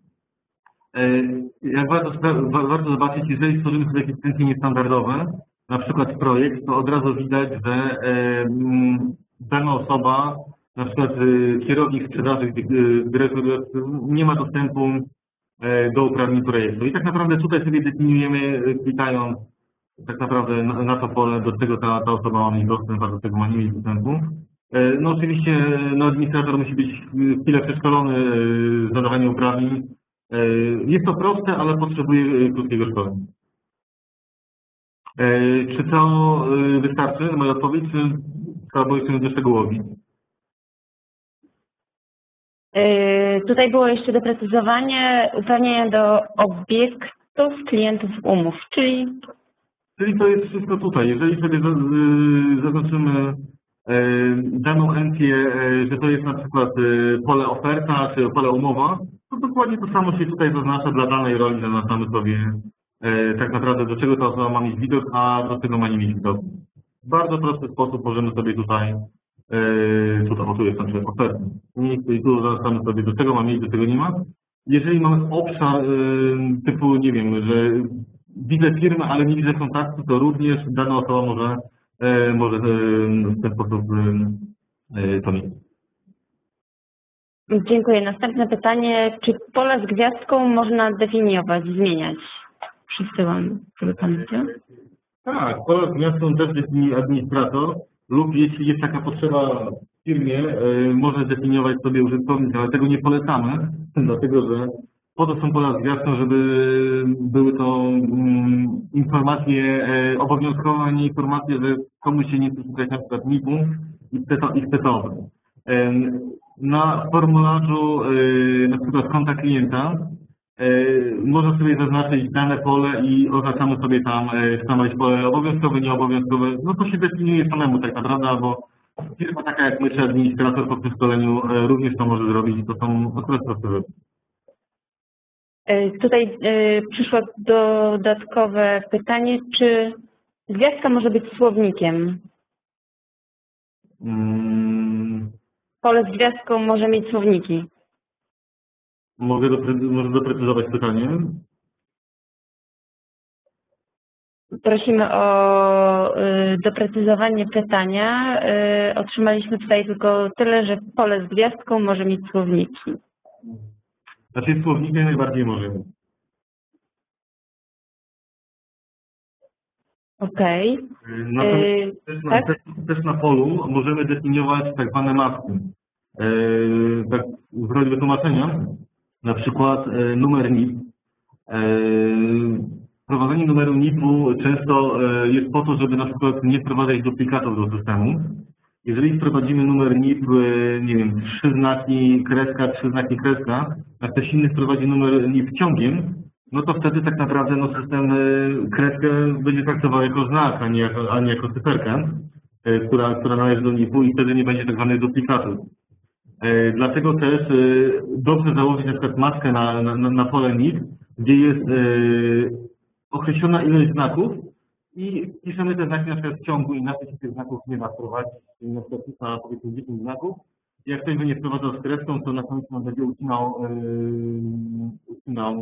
Jak warto, warto zobaczyć, jeżeli stworzymy sobie jakieś funkcje niestandardowe, na przykład projekt, to od razu widać, że dana osoba, na przykład kierownik sprzedaży, dyrektor nie ma dostępu do uprawnień projektu. I tak naprawdę tutaj sobie definiujemy, klikając tak naprawdę na, na to pole, do czego ta, ta osoba ma mieć dostęp, a do czego ma nie mieć dostępu. No oczywiście no, administrator musi być chwilę przeszkolony w nadawaniu uprawnień. Jest to proste, ale potrzebuje krótkiego szkolenia. Czy to wystarczy? Moja odpowiedź, czy trzeba było jeszcze doszczegółowić? Yy, tutaj było jeszcze doprecyzowanie uprawnienia do obiektów klientów umów, czyli... Czyli to jest wszystko tutaj. Jeżeli sobie zaznaczymy daną entję, że to jest na przykład pole oferta czy pole umowa, to dokładnie to samo się tutaj zaznacza dla danej roli, zaznaczamy sobie tak naprawdę do czego ta osoba ma mieć widok, a do czego ma nie mieć widok. W bardzo prosty sposób możemy sobie tutaj, tutaj, o tu jest na przykład oferta. I tu zaznaczamy sobie do czego ma mieć, do czego nie ma. jeżeli mamy obszar typu, nie wiem, że widzę firmę, ale nie widzę kontaktu, to również dana osoba może, może w ten sposób to mieć. Dziękuję. Następne pytanie. Czy pole z gwiazdką można definiować, zmieniać? Przesyłam, żeby Pan widział. Tak, pole z gwiazdką też definiuje administrator lub jeśli jest taka potrzeba w firmie, może definiować sobie użytkownik, ale tego nie polecamy, dlatego że po to są pola z gwiazdką, żeby były to mm, informacje e, obowiązkowe, a nie informacje, że komuś się nie chce szukać na przykład niku i chce to, i chce to. E, na formularzu e, na przykład konta klienta e, można sobie zaznaczyć dane pole i oznaczamy sobie tam, e, czy tam jest pole obowiązkowe, nieobowiązkowe. No to się definiuje samemu tak naprawdę, albo firma taka jak my, czy administrator po przeszkoleniu e, również to może zrobić i to są akurat proste rzeczy. Tutaj przyszło dodatkowe pytanie, czy gwiazdka może być słownikiem? Hmm. Pole z gwiazdką może mieć słowniki. Mogę dopre może doprecyzować pytanie? Prosimy o doprecyzowanie pytania. Otrzymaliśmy tutaj tylko tyle, że pole z gwiazdką może mieć słowniki. Znaczy słownikiem najbardziej możemy. Okej. Okay. Natomiast też, tak? też, też na polu możemy definiować tak zwane maski. Yy, tak w roli wytłumaczenia, na przykład yy, numer N I P. Yy, wprowadzenie numeru N I P-u często yy, jest po to, żeby na przykład nie wprowadzać duplikatów do systemu. Jeżeli wprowadzimy numer N I P, yy, nie wiem, trzy znaki kreska, trzy znaki kreska, a ktoś inny wprowadzi numer N I P ciągiem, no to wtedy tak naprawdę no, system kreskę będzie traktował jako znak, a nie jako, a nie jako cyferkę, która, która należy do N I P-u i wtedy nie będzie tak zwanych duplikatów. E, dlatego też e, dobrze założyć na przykład maskę na, na, na pole N I P, gdzie jest e, określona ilość znaków i piszemy te znaki na przykład w ciągu, inaczej się tych znaków nie da wprowadzić, czyli na przykład na powiedzmy dziesięć znaków. Jak ktoś będzie wprowadzał z kreską, to na końcu on będzie ucinał, yy, ucinał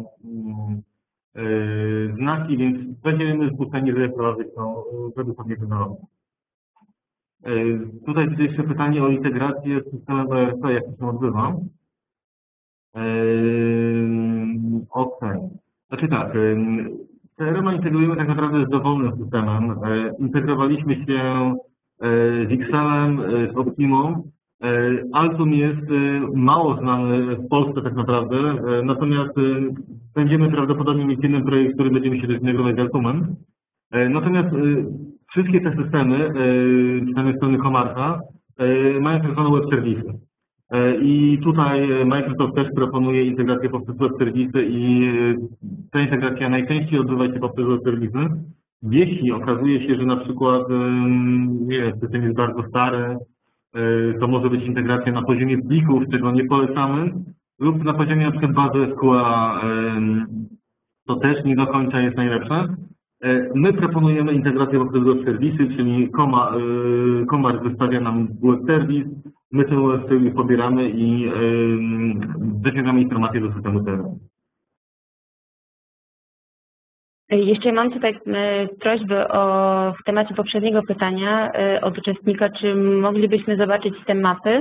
yy, znaki, więc będziemy zmuszeni, żeby wprowadzić to według pewnego normy. Yy, tutaj jest jeszcze pytanie o integrację z systemem O R P, jak to się odbywa. Yy, Okej. Okay. Znaczy tak, yy, C R M integrujemy tak naprawdę z dowolnym systemem. Yy, integrowaliśmy się yy, z Excelem, yy, z Optimą. Altum jest mało znany w Polsce tak naprawdę, natomiast będziemy prawdopodobnie mieć jeden projekt, który będziemy się zintegrować z Altumem. Natomiast wszystkie te systemy, przynajmniej strony Komarka, mają tak zwane web serwisy. I tutaj Microsoft też proponuje integrację poprzez web serwisy i ta integracja najczęściej odbywa się poprzez web serwisy. Jeśli okazuje się, że na przykład nie wiem, system jest bardzo stary, to może być integracja na poziomie plików, czego nie polecamy, lub na poziomie na przykład bazy S Q L, to też nie do końca jest najlepsze. My proponujemy integrację poprzez web serwisy, czyli Komar wystawia nam web serwis, my ten web serwis pobieramy i wyciągamy informacje do systemu C R M. Jeszcze mam tutaj prośbę o, w temacie poprzedniego pytania od uczestnika, czy moglibyśmy zobaczyć te mapy?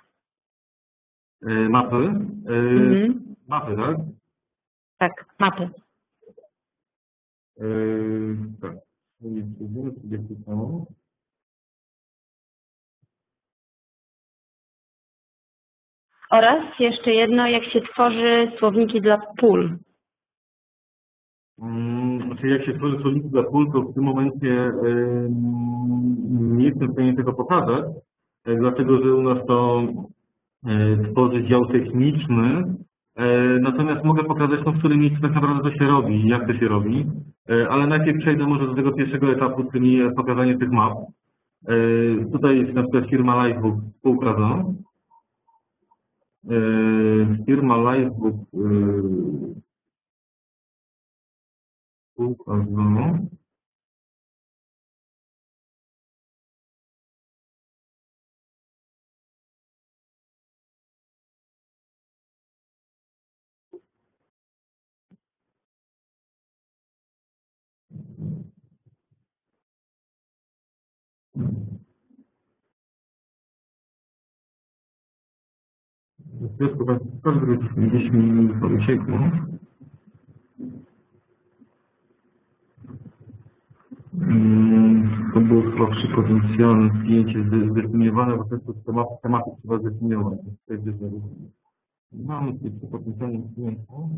Mapy? Mhm. Mapy, tak? Tak, mapy. Yy, tak. Oraz jeszcze jedno, jak się tworzy słowniki dla pól. Znaczy jak się tworzy słowniki dla pól, to w tym momencie yy, nie jestem w stanie tego pokazać, yy, dlatego że u nas to yy, tworzy dział techniczny, yy, natomiast mogę pokazać, no, w którym miejscu tak naprawdę to się robi i jak to się robi, yy, ale najpierw przejdę może do tego pierwszego etapu, czyli pokazanie tych map. Yy, tutaj jest na przykład firma Livebook współpraca. Yy, firma Livebook yy, współpraca. związku z gdzieś mi uciekło. To było chyba przy potencjalnym zdjęcie zdefiniowane, bo to tematy, tematy trzeba zdefiniować. Mamy tutaj przy potencjalnym klientu.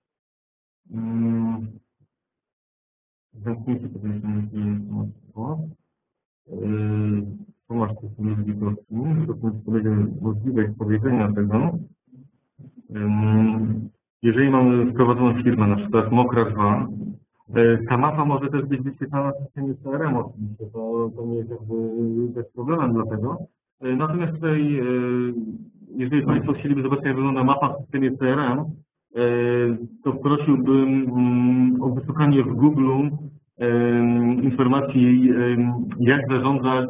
Zamknięcie potencjalnym klientu. Tomasz Kuchniewski, to jest możliwość powiedzenia tego. Jeżeli mamy wprowadzoną firmę, na przykład Mokra dwa, ta mapa może też być wyświetlana w systemie C R M oczywiście, to, to nie jest jakby bez problemem dlatego. Natomiast tutaj, jeżeli Państwo chcieliby zobaczyć, jak wygląda mapa w systemie C R M, to prosiłbym o wyszukanie w Google informacji, jak zarządzać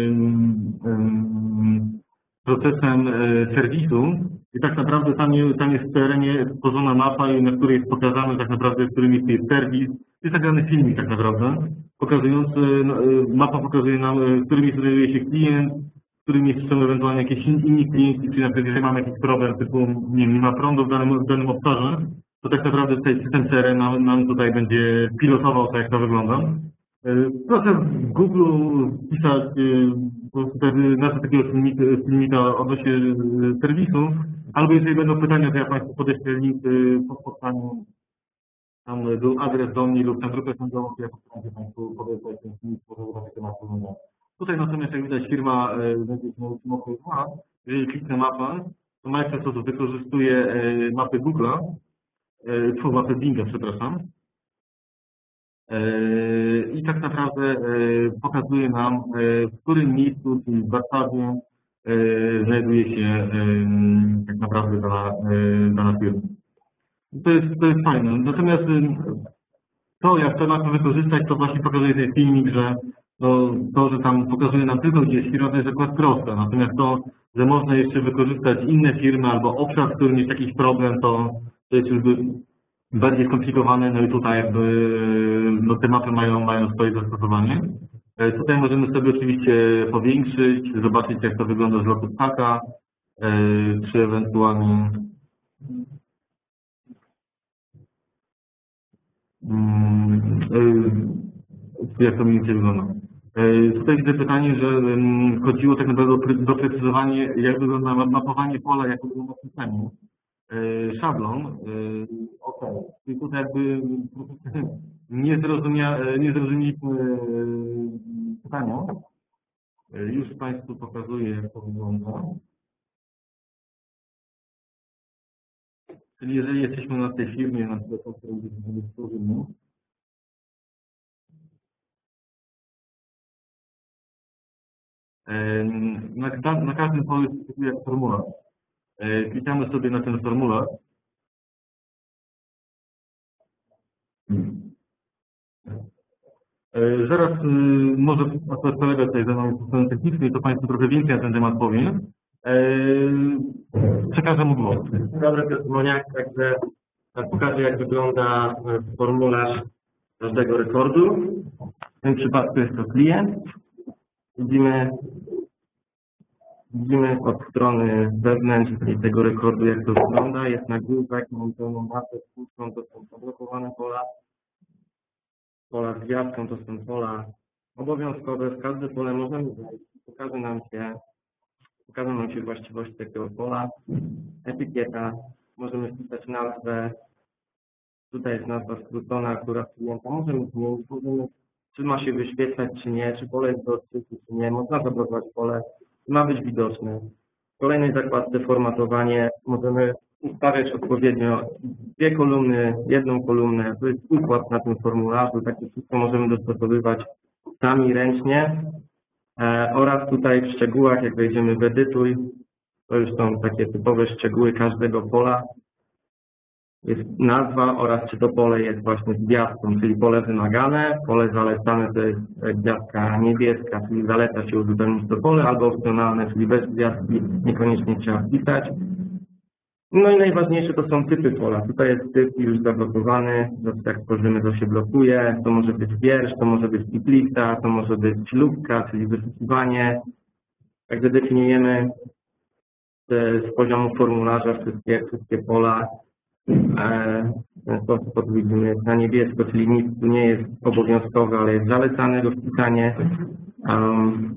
procesem serwisu. I tak naprawdę tam, tam jest w C R M-ie stworzona mapa, na której jest pokazane tak naprawdę, w którym miejscu jest serwis. Jest nagrany filmik tak naprawdę, pokazujący, mapa pokazuje nam, w którym miejscu znajduje się klient, w którym miejscu są ewentualnie jakieś inni klienci, czyli na przykład jeżeli mamy jakiś problem typu, nie wiem, nie ma prądu w danym, w danym obszarze, to tak naprawdę tutaj system C R M nam, nam tutaj będzie pilotował to, jak to wygląda. Proszę w Google wpisać po prostu nazwę takiego filmika, filmika odnośnie serwisu, albo jeżeli będą pytania, to ja Państwu podeślę link po spotkaniu. Tam był adres do mnie lub na grupę sądową, ja postaram się Państwu podesłać ten filmik, żeby na takie mapy. Tutaj natomiast, jak widać, firma znajduje się na Mokrej dwa. Jeżeli kliknę mapę, to Microsoft wykorzystuje mapy Google'a, tfu, mapy Binga, przepraszam. I tak naprawdę pokazuje nam, w którym miejscu, czyli w Warszawie, znajduje się tak naprawdę dana, dana firma. To jest, to jest fajne. Natomiast to, jak to mapę wykorzystać, to właśnie pokazuje ten filmik, że to, to, że tam pokazuje nam tylko, gdzie jest firma, to jest akurat proste. Natomiast to, że można jeszcze wykorzystać inne firmy albo obszar, w którym jest jakiś problem, to, to jest już bardziej skomplikowane. No i tutaj jakby no, te mapy mają, mają swoje zastosowanie. Tutaj możemy sobie oczywiście powiększyć, zobaczyć, jak to wygląda z lotu ptaka, czy ewentualnie jak to mniej więcej wygląda. Tutaj widzę pytanie, że chodziło tak naprawdę o doprecyzowanie, jak wygląda mapowanie pola, jak wygląda w systemie. Szablon, ok, czyli tutaj jakby nie, zrozumia, nie zrozumieliśmy pytania. Już Państwu pokazuję, jak to wygląda. Czyli jeżeli jesteśmy na tej firmie, na przykład o której mówimy, na, na każdym polu jest formularz. Klikamy sobie na ten formularz. Zaraz może kolega tutaj ze mną jest strony technicznej, to Państwu trochę więcej na ten temat powiem. Przekażę mu głos. Dobry, Piotr Moniak, także pokażę, jak wygląda formularz każdego rekordu. W tym przypadku jest to klient. Widzimy, widzimy od strony wewnętrznej tego rekordu, jak to wygląda. Jest nagłówek, mam pełną mapę, spójrzą, to są zablokowane pola. Pola z gwiazdką to są pola obowiązkowe. W każde pole możemy wejść. Pokaże nam się Pokażą nam się właściwości takiego pola, etykieta, możemy wpisać nazwę, tutaj jest nazwa skrócona akurat klienta, możemy zmienić, możemy, czy ma się wyświetlać, czy nie, czy pole jest do odczytu, czy nie, można zablokować pole, ma być widoczne. W kolejnej zakładce formatowanie możemy ustawiać odpowiednio dwie kolumny, jedną kolumnę, to jest układ na tym formularzu, takie wszystko możemy dostosowywać sami ręcznie. E, oraz tutaj w szczegółach, jak wejdziemy w edytuj, to już są takie typowe szczegóły każdego pola. Jest nazwa oraz czy to pole jest właśnie z gwiazdką, czyli pole wymagane, pole zalecane to jest gwiazdka niebieska, czyli zaleca się uzupełnić to pole, albo opcjonalne, czyli bez gwiazdki niekoniecznie trzeba wpisać. No i najważniejsze to są typy pola. Tutaj jest typ już zablokowany, jak tworzymy, to się blokuje. To może być wiersz, to może być tiplista, to może być lubka, czyli wyszukiwanie. Także definiujemy z, z poziomu formularza wszystkie, wszystkie pola. E, w ten sposób to widzimy na niebiesko, czyli nic tu nie jest obowiązkowe, ale jest zalecane do wpisania. Um,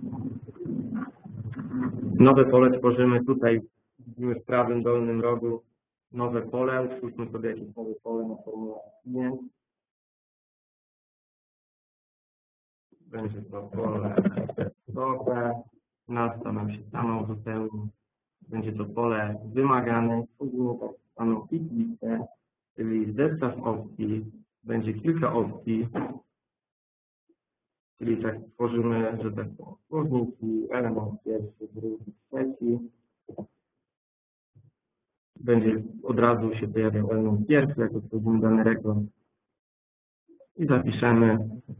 nowe pole tworzymy tutaj, widzimy w prawym dolnym rogu nowe pole. Utwórzmy sobie jakieś nowe pole na formularz klient. Będzie to pole testowe. Nazwa nam się sama uzupełni. Będzie to pole wymagane. Tworzymy tak zwaną pick listę, czyli zestaw opcji. Będzie kilka opcji. Czyli tak tworzymy, że tak są słowniki, element pierwszy, drugi, trzeci. Będzie od razu się pojawiał element pierwszy, jak otworzymy dany rekord. I zapiszemy.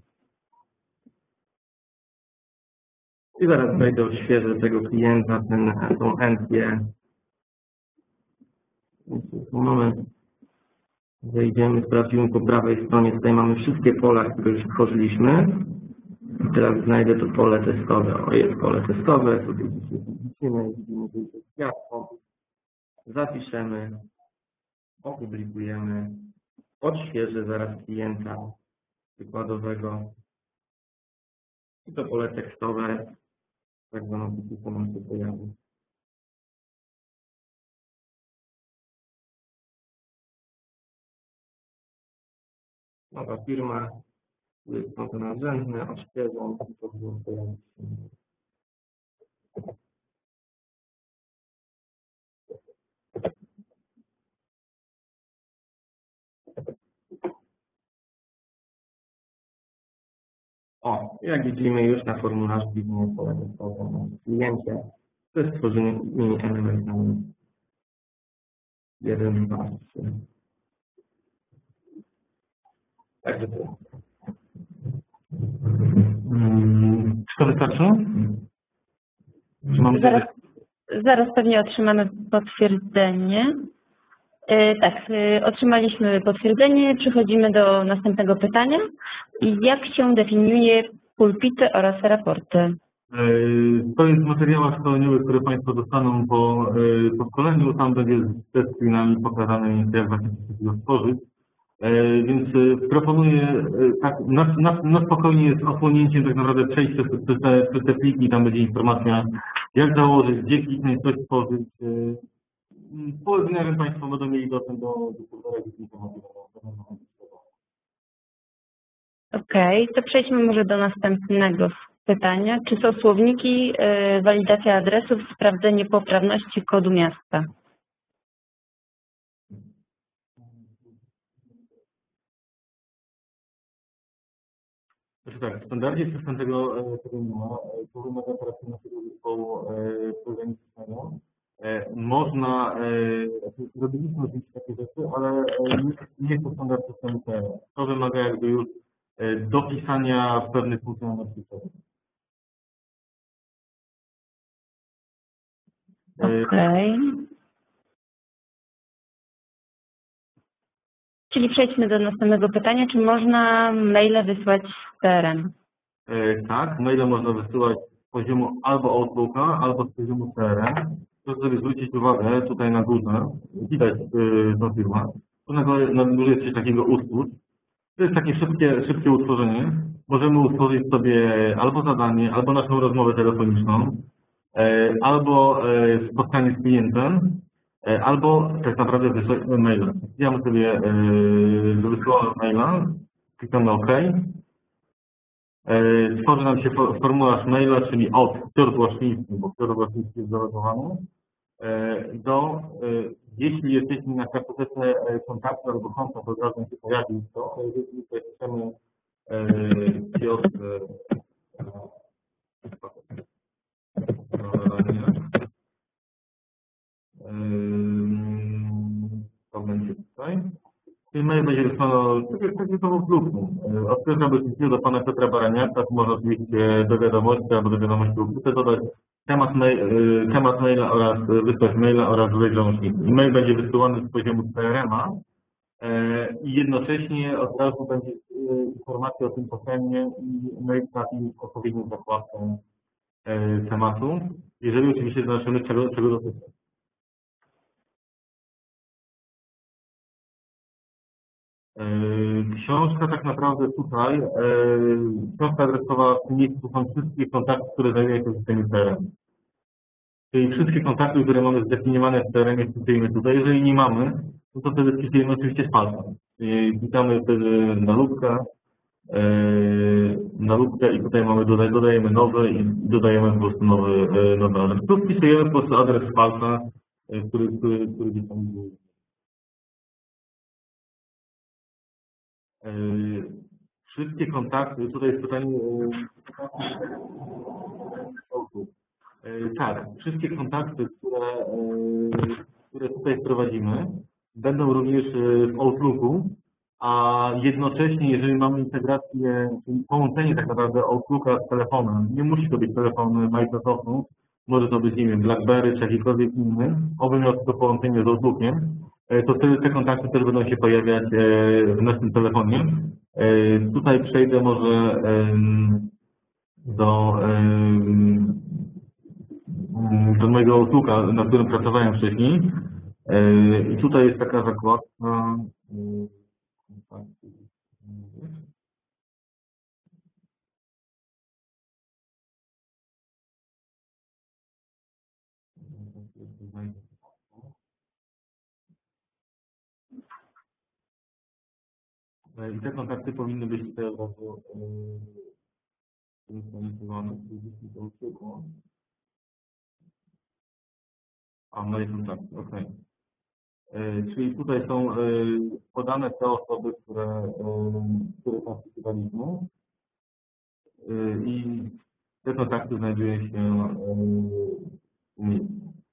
I zaraz wejdę odświeżę tego klienta, ten, tą entję. Moment. Wejdziemy, sprawdzimy po prawej stronie. Tutaj mamy wszystkie pola, które już tworzyliśmy. I teraz znajdę to pole testowe. O, jest pole testowe. Tutaj widzimy, widzimy, że jest gwiazdką. Zapiszemy. Opublikujemy. Odświeżę zaraz klienta przykładowego. I to pole tekstowe, tak zwaną pikiką nam się pojawi. Nowa firma, tu jest konto nadrzędne, odświeżam i powinien pojawić się. O, jak widzimy już na formularzu widzimy pole testowe na kliencie. To jest stworzenie mini elementami. jeden, dwa, trzy. Także to. Hmm, czy to wystarczy? Czy mamy Zaraz, zaraz pewnie otrzymamy potwierdzenie. E, tak, e, otrzymaliśmy potwierdzenie. Przechodzimy do następnego pytania. Jak się definiuje pulpity oraz raporty? To jest w materiałach szkoleniowych, które Państwo dostaną po, po szkoleniu. Tam będzie ze screenami pokazane, jak właśnie to stworzyć. Więc proponuję, tak, na, na, na spokojnie z osłonięciem tak naprawdę przejść przez, przez, te, przez te pliki, tam będzie informacja, jak założyć, gdzie kliknąć, coś stworzyć. Po webinarze Państwo będą mieli dostęp do informacji. Okej, to przejdźmy może do następnego pytania. Czy są słowniki, y, walidacja adresów, sprawdzenie poprawności kodu miasta? Znaczy tak, w standardzie system tego, tego nie ma. To wymaga teraz naszego zespołu programistycznego. Można, robiliśmy oczywiście takie rzeczy, ale nie jest to standard systemu C R M. To wymaga jakby już dopisania pewnych funkcjonalności. Okej. Czyli przejdźmy do następnego pytania. Czy można maile wysłać z C R M? Tak, maile można wysyłać z poziomu albo Outlooka, albo z poziomu C R M. Proszę sobie zwrócić uwagę tutaj na górze, widać yy, tą firmę. Tu na górze, na górze jest coś takiego utwórz. To jest takie szybkie, szybkie utworzenie. Możemy utworzyć sobie albo zadanie, albo naszą rozmowę telefoniczną, yy, albo yy, spotkanie z klientem, yy, albo tak naprawdę wysłać maila. Ja sobie yy, wysyłam maila, klikam na OK. Tworzy nam się formularz maila, czyli od Piotr Błaszczyński, bo Piotr Błaszczyński jest zalogowany, do, jeśli jesteśmy na kartotece kontaktu albo konta, to od razu się pojawi to, ale jeżeli tutaj chcemy Piotr to będzie tutaj. Mail będzie wysłany tak samo w lubku. Od Piotra Błaszczyńskiego do pana Piotra Baraniaka, można oczywiście do wiadomości albo do wiadomości lub dodać temat, mail, temat maila oraz wysłać maila oraz wydać załącznik. E-mail będzie wysyłany z poziomu C R M-a i jednocześnie od razu będzie informacja o tym potrzebnie i mail trafi w odpowiednią zakładkę e, tematu, jeżeli oczywiście zobaczymy, czego, czego dotyczy. E, Książka tak naprawdę tutaj, e, książka adresowa w tym miejscu są wszystkie kontakty, które znajdują się w systemie C R M. Czyli wszystkie kontakty, które mamy zdefiniowane w C R M-ie, wpisujemy tutaj. Jeżeli nie mamy, no to wtedy wpisujemy oczywiście z palca. I wpisamy wtedy na lubkę, e, na lubkę i tutaj mamy, dodaj, dodajemy nowy i dodajemy po prostu nowy, e, nowy adres. Tu wpisujemy po prostu adres z palca, e, który, który, który gdzieś tam był. E, Wszystkie kontakty, tutaj jest pytanie, e, e, tak, wszystkie kontakty, które, e, które tutaj wprowadzimy, będą również e, w Outlooku, a jednocześnie, jeżeli mamy integrację, czyli połączenie tak naprawdę Outlooka z telefonem, nie musi to być telefon Microsoftu, może to być, nie wiem, BlackBerry czy jakikolwiek inny, oby miał to połączenie z Outlookiem, e, to wtedy te kontakty też będą się pojawiać e, w naszym telefonie. E, Tutaj przejdę może em, do, em, do mojego Outlooka, na którym pracowałem wcześniej. E, I tutaj jest taka zakładka. e, E, I te kontakty powinny być tutaj od razu synchronizowane. A, moje kontakty, ok. Czyli tutaj są e, podane te osoby, które, e, które tam wpisywaliśmy. E, I te kontakty znajdują się e, u mnie.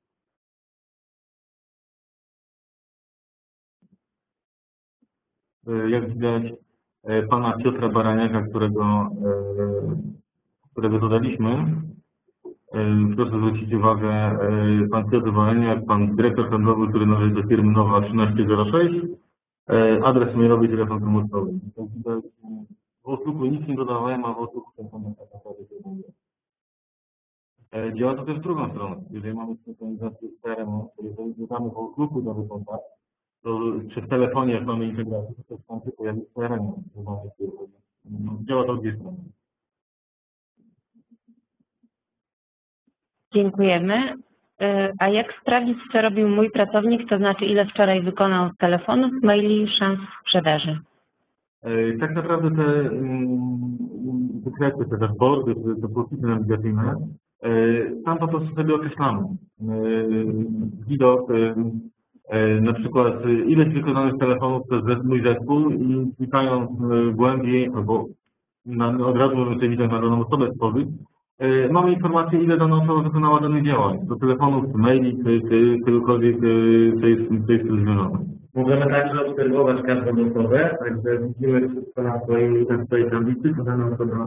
E, Jak widać, e, pana Piotra Baraniaka, którego, e, którego dodaliśmy. E, Proszę zwrócić uwagę, e, pan Piotr Baraniak, pan dyrektor handlowy, który należy do firmy Nowa trzynaście zero sześć, e, adres mailowy, telefon komórkowy. Jak widać, w Outlooku nic nie dodawałem, a w Outlooku ten kontakt tak naprawdę się znajduje. E, Działa to też w drugą stronę. Jeżeli mamy synchronizację z C R M-em, to jeżeli dodamy w Outlooku nowy kontakt, to czy w telefonie, jak mamy integrację, to też tam się pojawi w C R M-ie. No, działa to w dwie strony. Dziękujemy. E, A jak sprawdzić, co robił mój pracownik, to znaczy ile wczoraj wykonał telefonów, maili, szans sprzedaży? E, Tak naprawdę te mm, wykresy, te dashboardy, te, te profile nawigacyjne, e, tam po prostu sobie określamy. E, Widok, e, e, na przykład e, ilość wykonanych telefonów przez mój zespół i klikając e, głębiej, albo na, od razu możemy sobie widok na daną osobę stworzyć, e, mamy informację, ile dana osoba wykonała danych działań, do telefonów, maili, czy, czy czegokolwiek, e, co jest, co jest związane. Możemy także obserwować każdą osobę, także widzimy wszystko na swojej, na swojej tablicy, co dana osoba,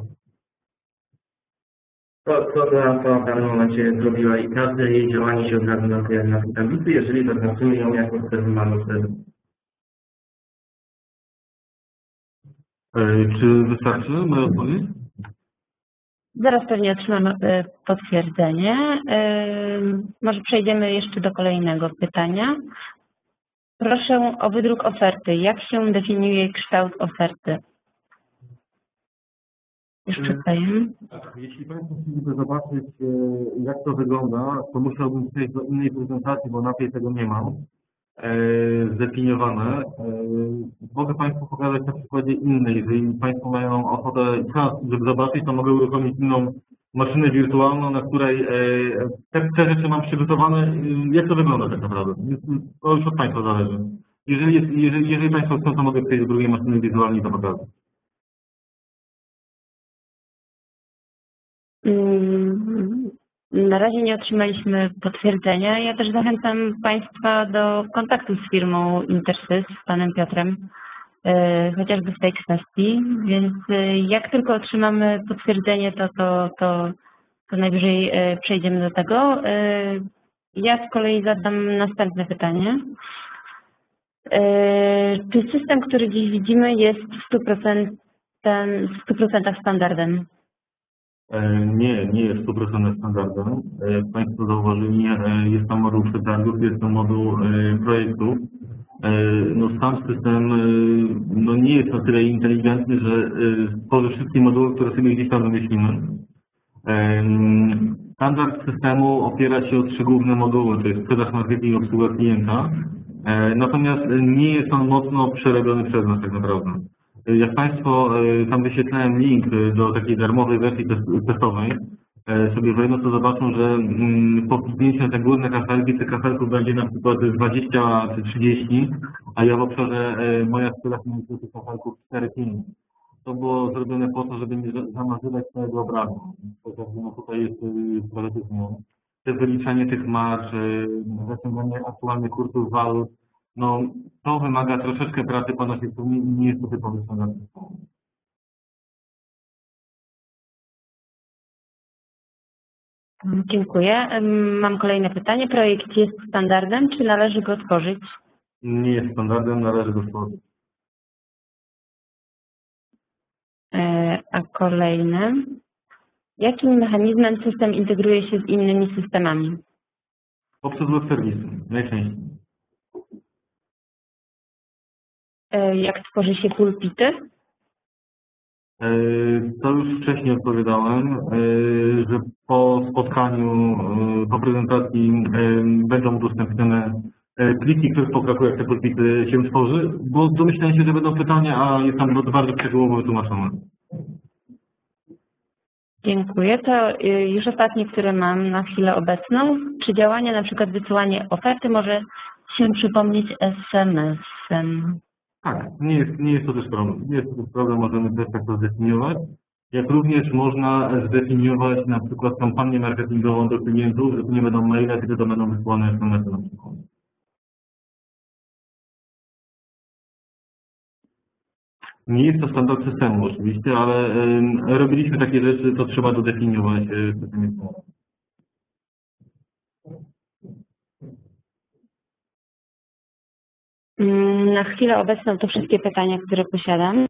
co, co dana osoba w danym momencie zrobiła i każde jej działanie się od razu notuje na tej tablicy, jeżeli zaznaczymy ją jako przerwymano wtedy. E, Czy wystarczy moja odpowiedź? Zaraz pewnie otrzymamy e, potwierdzenie. E, Może przejdziemy jeszcze do kolejnego pytania. Proszę o wydruk oferty. Jak się definiuje kształt oferty? Już przedstawiam. Jeśli Państwo chcieliby zobaczyć, e, jak to wygląda, to musiałbym przejść do innej prezentacji, bo na tej tego nie mam e, zdefiniowane. E, Mogę Państwu pokazać na przykładzie innej. Jeżeli Państwo mają ochotę i czas, żeby zobaczyć, to mogę uruchomić inną maszynę wirtualną, na której e, te, te rzeczy mam przygotowane. E, Jak to wygląda tak naprawdę? Więc to już od Państwa zależy. Jeżeli, jest, jeżeli, jeżeli Państwo chcą, to mogę przejść do drugiej maszyny wirtualnej i to pokazać. Mm, Na razie nie otrzymaliśmy potwierdzenia. Ja też zachęcam Państwa do kontaktu z firmą Intersys, z Panem Piotrem, e, chociażby w tej kwestii, więc e, jak tylko otrzymamy potwierdzenie, to, to, to, to najwyżej e, przejdziemy do tego. E, Ja z kolei zadam następne pytanie. E, Czy system, który dziś widzimy, jest w stu procentach, w stu procentach standardem? E, Nie, nie jest sto procent standardem. E, Jak Państwo zauważyli, e, jest tam moduł przetargów, jest tam moduł e, projektów. E, No sam system e, no nie jest na tyle inteligentny, że e, stworzy wszystkie moduły, które sobie gdzieś tam wymyślimy. Em, Standard systemu opiera się o trzy główne moduły, to jest sprzedaż, marketing i obsługa klienta. E, Natomiast nie jest on mocno przerobiony przez nas tak naprawdę. E, Jak Państwo, e, tam wyświetlałem link e, do takiej darmowej wersji tes- testowej, e, sobie wejdą, to zobaczą, że mm, po kliknięciu na te górne kafelki, tych kafelków będzie na przykład dwadzieścia czy trzydzieści, a ja w obszarze e, moja sprzedaż ma tych kafelków cztery pięć. To było zrobione po to, żeby nie za- zamazywać całego obrazu. Chociaż no tutaj jest y, trochę tych zmian. Te wyliczanie tych marż, y, zaciąganie aktualnych kursów walut, no to wymaga troszeczkę pracy, ponoć jest to nie, nie jest to typowy standard. Dziękuję. Em, Mam kolejne pytanie. Projekt jest standardem, czy należy go tworzyć? Nie jest standardem, należy go stworzyć. E, A kolejne. Jakim mechanizmem system integruje się z innymi systemami? Poprzez web serwisy, najczęściej. E, Jak tworzy się pulpity? E, To już wcześniej odpowiadałem, e, że po spotkaniu, e, po prezentacji e, będą udostępnione e, pliki, których po kroku jak te pulpity się tworzy, bo domyślałem się, że będą pytania, a jest tam bardzo szczegółowo wytłumaczone. Dziękuję. To y, już ostatnie, które mam na chwilę obecną. Czy działanie, na przykład wysyłanie oferty, może się przypomnieć S M S-em? Tak, nie jest, nie jest to też problem. Nie jest to też problem, możemy też tak to zdefiniować. Jak również można zdefiniować na przykład kampanię marketingową do klientów, że to nie będą maile, tylko to będą wysłane S M S-y na przykład. Nie jest to standard systemu oczywiście, ale ym, robiliśmy takie rzeczy, to trzeba dodefiniować y, w systemie. Mm, Na chwilę obecną to wszystkie pytania, które posiadam.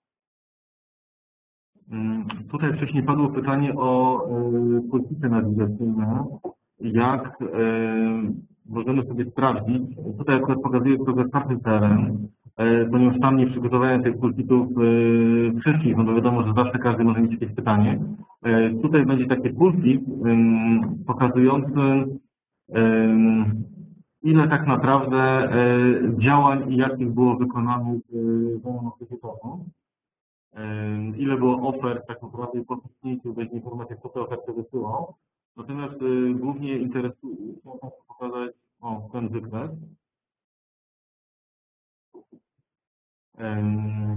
Ym, Tutaj wcześniej padło pytanie o y, pulpity nawigacyjne. Jak y, możemy sobie sprawdzić, tutaj akurat pokazuję trochę karty C R M, y, ponieważ tam nie przygotowałem tych pulpitów y, wszystkich, no bo wiadomo, że zawsze każdy może mieć jakieś pytanie. Y, Tutaj będzie taki pulpit ym, pokazujący ym, ile tak naprawdę e, działań i jakich było wykonanych w danym okresie czasu. E, Ile było ofert tak naprawdę i po kliknięciu będzie informacja, kto te oferty wysyłał. Natomiast e, głównie interesuje się Państwu pokazać o, ten wykres. E,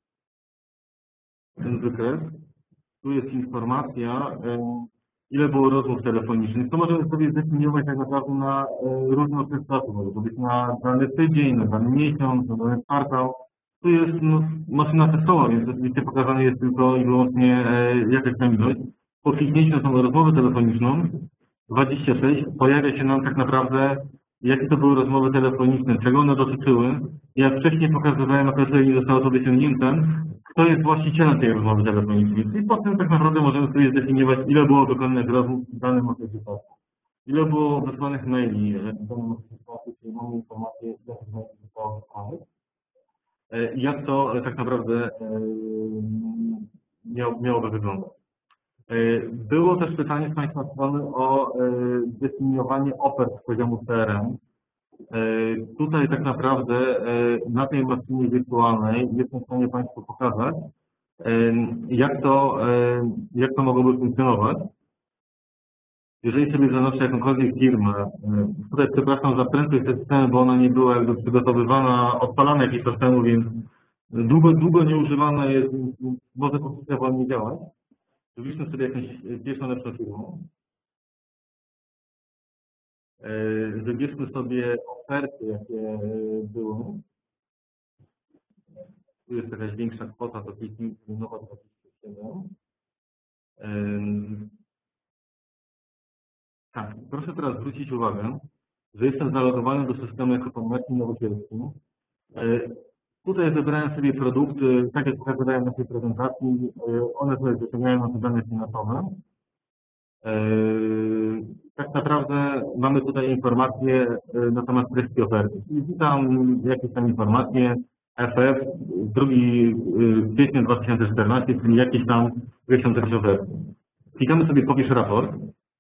Ten wykres. Tu jest informacja, e, ile było rozmów telefonicznych. To możemy sobie zdefiniować tak naprawdę na e, różne okresy czasu. Może to być na dany tydzień, na dany miesiąc, na dany kwartał. Tu jest no, maszyna testowa, więc oczywiście pokazane jest tylko i wyłącznie e, jakaś tam ilość. Po kliknięciu na tą rozmowę telefoniczną dwadzieścia sześć pojawia się nam tak naprawdę, jakie to były rozmowy telefoniczne, czego one dotyczyły. Jak wcześniej pokazywałem, a jeżeli nie zostało to wyciągnięte, kto jest właścicielem tej rozmowy telefonicznej. I potem tak naprawdę możemy sobie zdefiniować, ile było wykonanych rozmów w danym okresie czasu. Ile było wysłanych maili w danym okresie czasu, czyli mamy informacje, jak maili zostało wysłanych. E, i jak to e, tak naprawdę e, miał, miałoby wyglądać. E, Było też pytanie z Państwa strony o e, definiowanie ofert z poziomu C R M. E, Tutaj tak naprawdę e, na tej maszynie wirtualnej jestem w stanie Państwu pokazać, e, jak to, e, jak to mogłoby funkcjonować. Jeżeli sobie zanoszę jakąkolwiek firmę, e, tutaj przepraszam za prędkość tej systemy, bo ona nie była jakby przygotowywana, odpalana jakiś czas temu, więc długo, długo nieużywana jest, więc może po prostu wolniej działać. Wybierzmy sobie jakąś pierwszą lepszą firmę. E, Wybierzmy sobie oferty, jakie były. Tu jest jakaś większa kwota, to kliknijmy nowa dwadzieścia siedem. Ym, Tak, proszę teraz zwrócić uwagę, że jestem zalogowany do systemu jako pan Marcin Nowodzielski. Yy, Tutaj wybrałem sobie produkty, tak jak pokazywałem na tej prezentacji, one sobie wyciągają nasze dane finansowe. Tak naprawdę mamy tutaj informacje na temat treści oferty. Czyli witam jakieś tam informacje, F F, drugi kwietnia dwa tysiące czternastego, czyli jakieś tam określone treści oferty. Klikamy sobie popisz raport.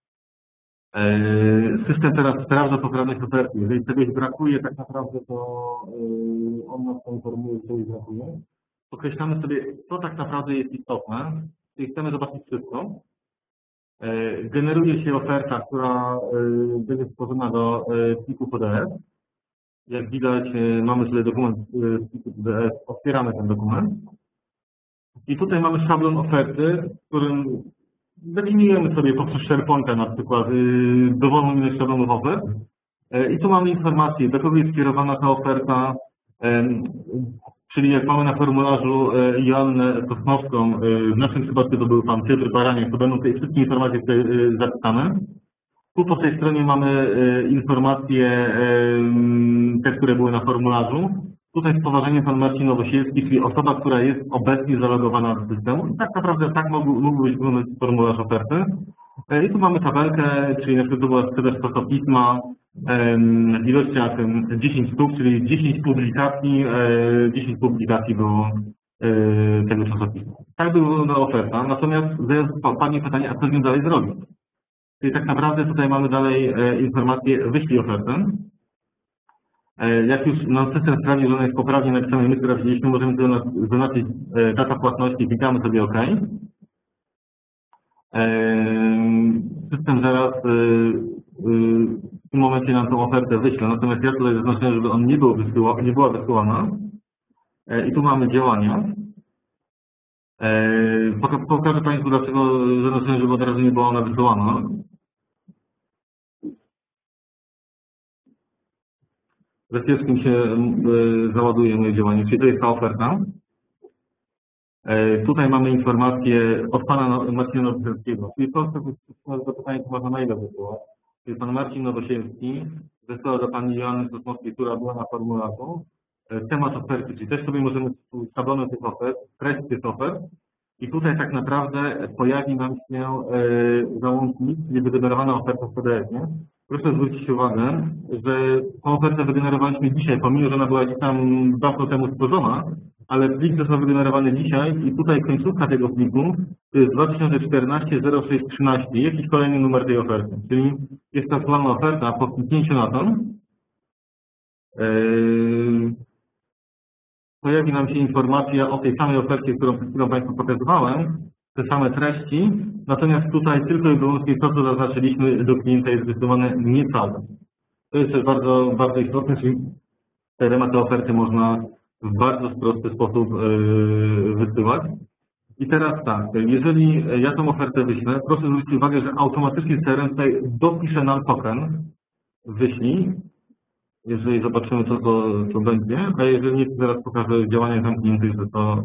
System teraz sprawdza poprawność oferty. Jeżeli czegoś brakuje, tak naprawdę to on nas poinformuje, że czegoś brakuje. Określamy sobie, co tak naprawdę jest istotne, czyli chcemy zobaczyć wszystko. Generuje się oferta, która będzie stworzona do pliku P D F. Jak widać, mamy sobie dokument z pliku P D F, otwieramy ten dokument. I tutaj mamy szablon oferty, w którym definiujemy sobie poprzez SharePointa na przykład dowolną ilość szablonów ofert. I tu mamy informację, do kogo jest skierowana ta oferta, czyli jak mamy na formularzu Joannę Sosnowską, w naszym przypadku to był pan Piotr Baraniak, to będą te wszystkie informacje tutaj zapisane. Tu po tej stronie mamy informacje, te, które były na formularzu. Tutaj z poważeniem pan Marcin Nowosielski, czyli osoba, która jest obecnie zalogowana do systemu. I tak naprawdę tak mógł być wyglądać formularz oferty. I tu mamy tabelkę, czyli na przykład to była sprzedaż czasopisma w ilościach dziesięć sztuk, czyli dziesięć publikacji, dziesięć publikacji było tego czasopisma. Tak by wyglądała oferta, natomiast padnie pytanie, a co z nią dalej zrobić? Czyli tak naprawdę tutaj mamy dalej informację, wyślij ofertę. Jak już nam system sprawdzi, że ona jest poprawnie napisana i my sprawdziliśmy, możemy zaznaczyć data płatności, klikamy sobie OK. System zaraz w tym momencie nam tą ofertę wyśle, natomiast ja tutaj zaznaczyłem, żeby on nie, był wysyła, nie była wysyłana. I tu mamy działania. Pokażę Państwu, dlaczego zaznaczyłem, żeby od razu nie była ona wysyłana. Za chwileczkę mi się załaduje moje działanie, czyli to jest ta oferta. Tutaj mamy informację od pana Marcina Nowosielskiego, czyli to jest to pytanie, co można na ile wysyłać. Czyli pan Marcin Nowosielski wysłał do pani Joanny Sosnowskiej, która była na formularzu, temat oferty, czyli też sobie możemy szablony tych ofert, treść tych ofert. I tutaj tak naprawdę pojawi nam się załącznik, czyli wygenerowana oferta w P D F-ie. Proszę zwrócić uwagę, że tą ofertę wygenerowaliśmy dzisiaj, pomimo że ona była gdzieś tam dawno temu stworzona, ale plik został wygenerowany dzisiaj i tutaj końcówka tego pliku to jest dwa tysiące czternaście zero sześć trzynaście, jakiś kolejny numer tej oferty. Czyli jest to aktualna oferta, po kliknięciu na to yy, pojawi nam się informacja o tej samej ofercie, którą przed chwilą Państwu pokazywałem, te same treści, natomiast tutaj tylko i wyłącznie to, co zaznaczyliśmy, do klienta jest wysyłane niecałe. To jest też bardzo, bardzo istotne, czyli te rematy oferty można w bardzo prosty sposób yy, wysyłać. I teraz tak, jeżeli ja tą ofertę wyślę, proszę zwrócić uwagę, że automatycznie C R M tutaj dopisze nam token wyślij, jeżeli zobaczymy, co to, to będzie, a jeżeli nie, to zaraz pokażę działania zamkniętych, że to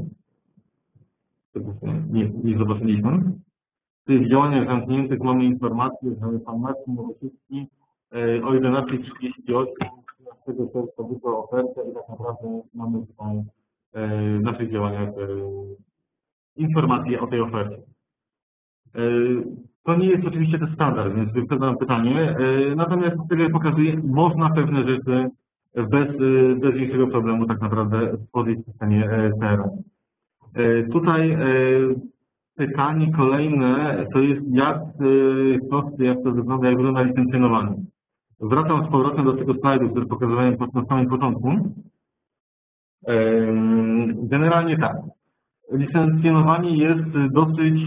nie, nie zobaczyliśmy. W tych działaniach zamkniętych mamy informację, że pan Marcin Nowosielski o jedenastej trzydzieści osiem tego czerwca wysłał ofertę i tak naprawdę mamy tutaj w naszych działaniach informacje o tej ofercie. To nie jest oczywiście ten standard, więc wyprzedzam pytanie. Natomiast z tego jak pokazuje, można pewne rzeczy bez, bez większego problemu tak naprawdę stworzyć w systemie C R M. Tutaj pytanie kolejne to jest jak koszty, jak to wygląda, jak wygląda licencjonowanie. Wracam z powrotem do tego slajdu, który pokazywałem na samym początku. Generalnie tak. Licencjonowanie jest dosyć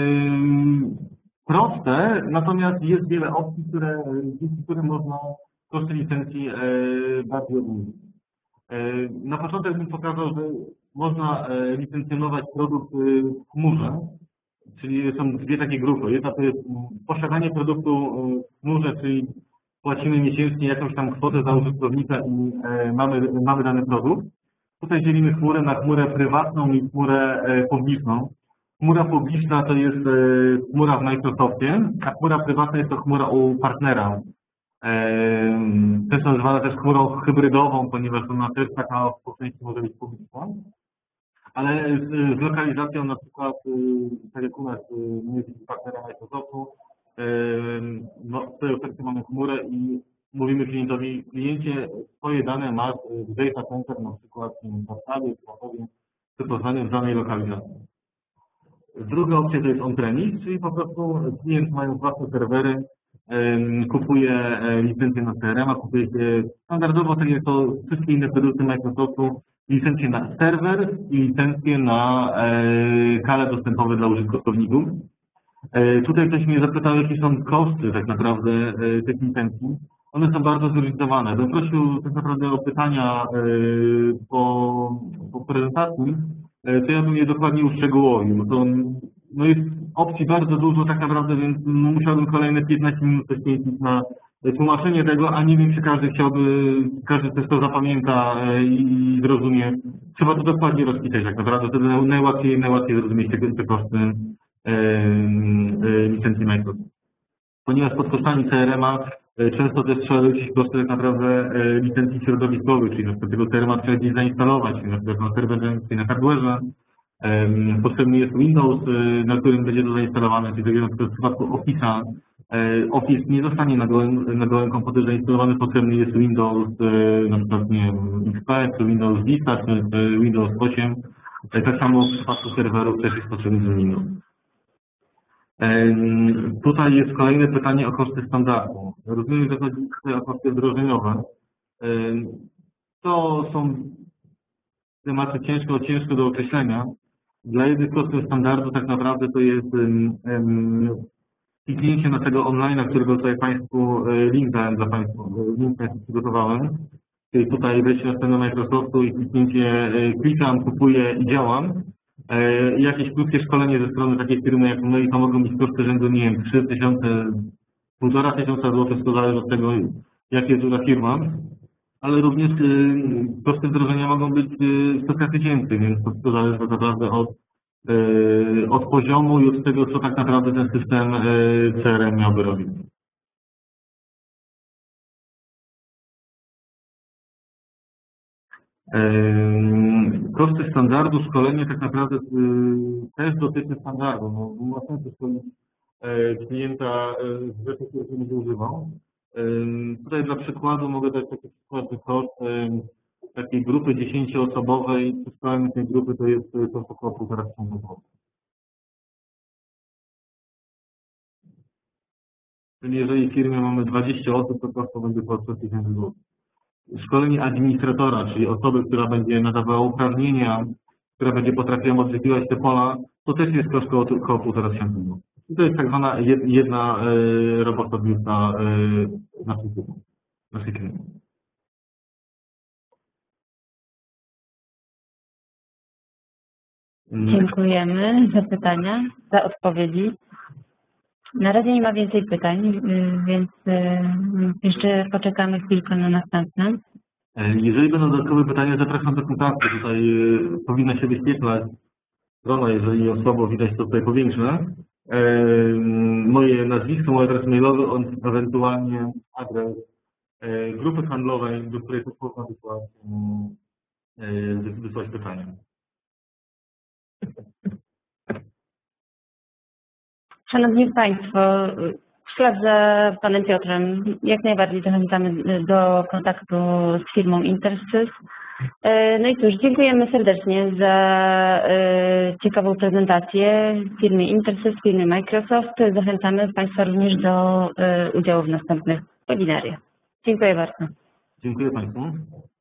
proste, natomiast jest wiele opcji, które, dzięki którym można koszty licencji bardziej obniżyć. Na początek bym pokazał, że można licencjonować produkt w chmurze, czyli są dwie takie grupy. Jedna to jest posiadanie produktu w chmurze, czyli płacimy miesięcznie jakąś tam kwotę za użytkownika i mamy, mamy dany produkt. Tutaj dzielimy chmurę na chmurę prywatną i chmurę publiczną. Chmura publiczna to jest chmura w Microsoftie, a chmura prywatna jest to chmura u partnera. często nazywana też chmurą hybrydową, ponieważ ona też taka po części może być publiczna. Ale z, z lokalizacją na przykład, tak jak u nas, my jesteśmy partnerem Microsoftu, no, w tej ofercie mamy chmurę i mówimy klientowi, kliencie, swoje dane masz w data center, na przykład w Warszawie, w Krakowie, czy Poznaniu w danej lokalizacji. Druga opcja to jest on-premise, czyli po prostu klient mają własne serwery, kupuje licencję na C R M, a kupuje się standardowo, tak jak to wszystkie inne produkty Microsoftu, licencję na serwer i licencję na e, kale dostępowe dla użytkowników. E, tutaj ktoś mnie zapytał, jakie są koszty tak naprawdę e, tych licencji. One są bardzo zróżnicowane. Bym prosił tak naprawdę o pytania e, po, po prezentacji, e, to ja bym je dokładnie uszczegółowił. To, no jest opcji bardzo dużo tak naprawdę, więc musiałbym kolejne piętnaście minut poświęcić na tłumaczenie tego, a nie wiem, czy każdy chciałby, każdy też to zapamięta i zrozumie. Trzeba to dokładnie rozpisać tak naprawdę, wtedy najłatwiej, najłatwiej zrozumieć te, te koszty e, e, licencji Microsoft. Ponieważ pod kosztami C R M-a e, często też trzeba liczyć koszty tak naprawdę e, licencji środowiskowych, czyli na przykład tego C R M-a trzeba gdzieś zainstalować, czyli na przykład na serwerze, czyli na hardware'ze. E, potrzebny jest Windows, e, na którym będzie to zainstalowane, czyli tak jak na przykład w przypadku Office'a, Office nie zostanie na gołym, na gołym komputerze instalowany, potrzebny jest Windows, na przykład nie wiem, X P, czy Windows Vista, czy Windows osiem. Tak samo w przypadku serwerów też jest potrzebny Windows. Tutaj jest kolejne pytanie o koszty standardu. Rozumiem, że chodzi tutaj o koszty wdrożeniowe. To są tematy ciężko, ciężko do określenia. Dla jednych kosztów standardu tak naprawdę to jest kliknięcie na tego online'a, którego tutaj Państwu link dałem dla Państwa, link Państwu przygotowałem. Czyli tutaj wejście na stronę Microsoftu i kliknięcie klikam, kupuję i działam. Jakieś krótkie szkolenie ze strony takiej firmy jak my i to mogą być koszty rzędu, nie wiem, trzy tysiące, półtora tysiąca złotych, to zależy od tego, jak jest duża firma. Ale również koszty wdrożenia mogą być kilka tysięcy, więc to zależy tak naprawdę od od poziomu i od tego, co tak naprawdę ten system C R M miałby robić. Koszty standardu, szkolenie tak naprawdę też dotyczy standardu. No, ma sensu szkolić klienta z rzeczy, których nie będzie używał. Tutaj dla przykładu mogę dać taki przykład, że koszt takiej grupy dziesięcioosobowej, szkolenie tej grupy to jest to około półtora tysiąca złotych. Czyli jeżeli w firmie mamy dwadzieścia osób, to koszt będzie około trzy tysiące złotych. Szkolenie administratora, czyli osoby, która będzie nadawała uprawnienia, która będzie potrafiła modyfikować te pola, to też jest koszt około półtora tysiąca złotych. I to jest tak zwana jedna robota biurka naszej firmy, naszej firmy. Dziękujemy za pytania, za odpowiedzi. Na razie nie ma więcej pytań, więc jeszcze poczekamy chwilkę na następne. Jeżeli będą dodatkowe pytania, zapraszam do kontaktu. Tutaj powinna się wyświetlać strona, jeżeli ją słabo widać, to tutaj powiększę. Moje nazwisko, mój adres mailowy, ewentualnie adres grupy handlowej, do której też można wysłać, wysłać pytania. Szanowni Państwo, w ślad za Panem Piotrem jak najbardziej zachęcamy do kontaktu z firmą Intersys. No i cóż, dziękujemy serdecznie za ciekawą prezentację firmy Intersys, firmy Microsoft. Zachęcamy Państwa również do udziału w następnych webinariach. Dziękuję bardzo. Dziękuję Państwu.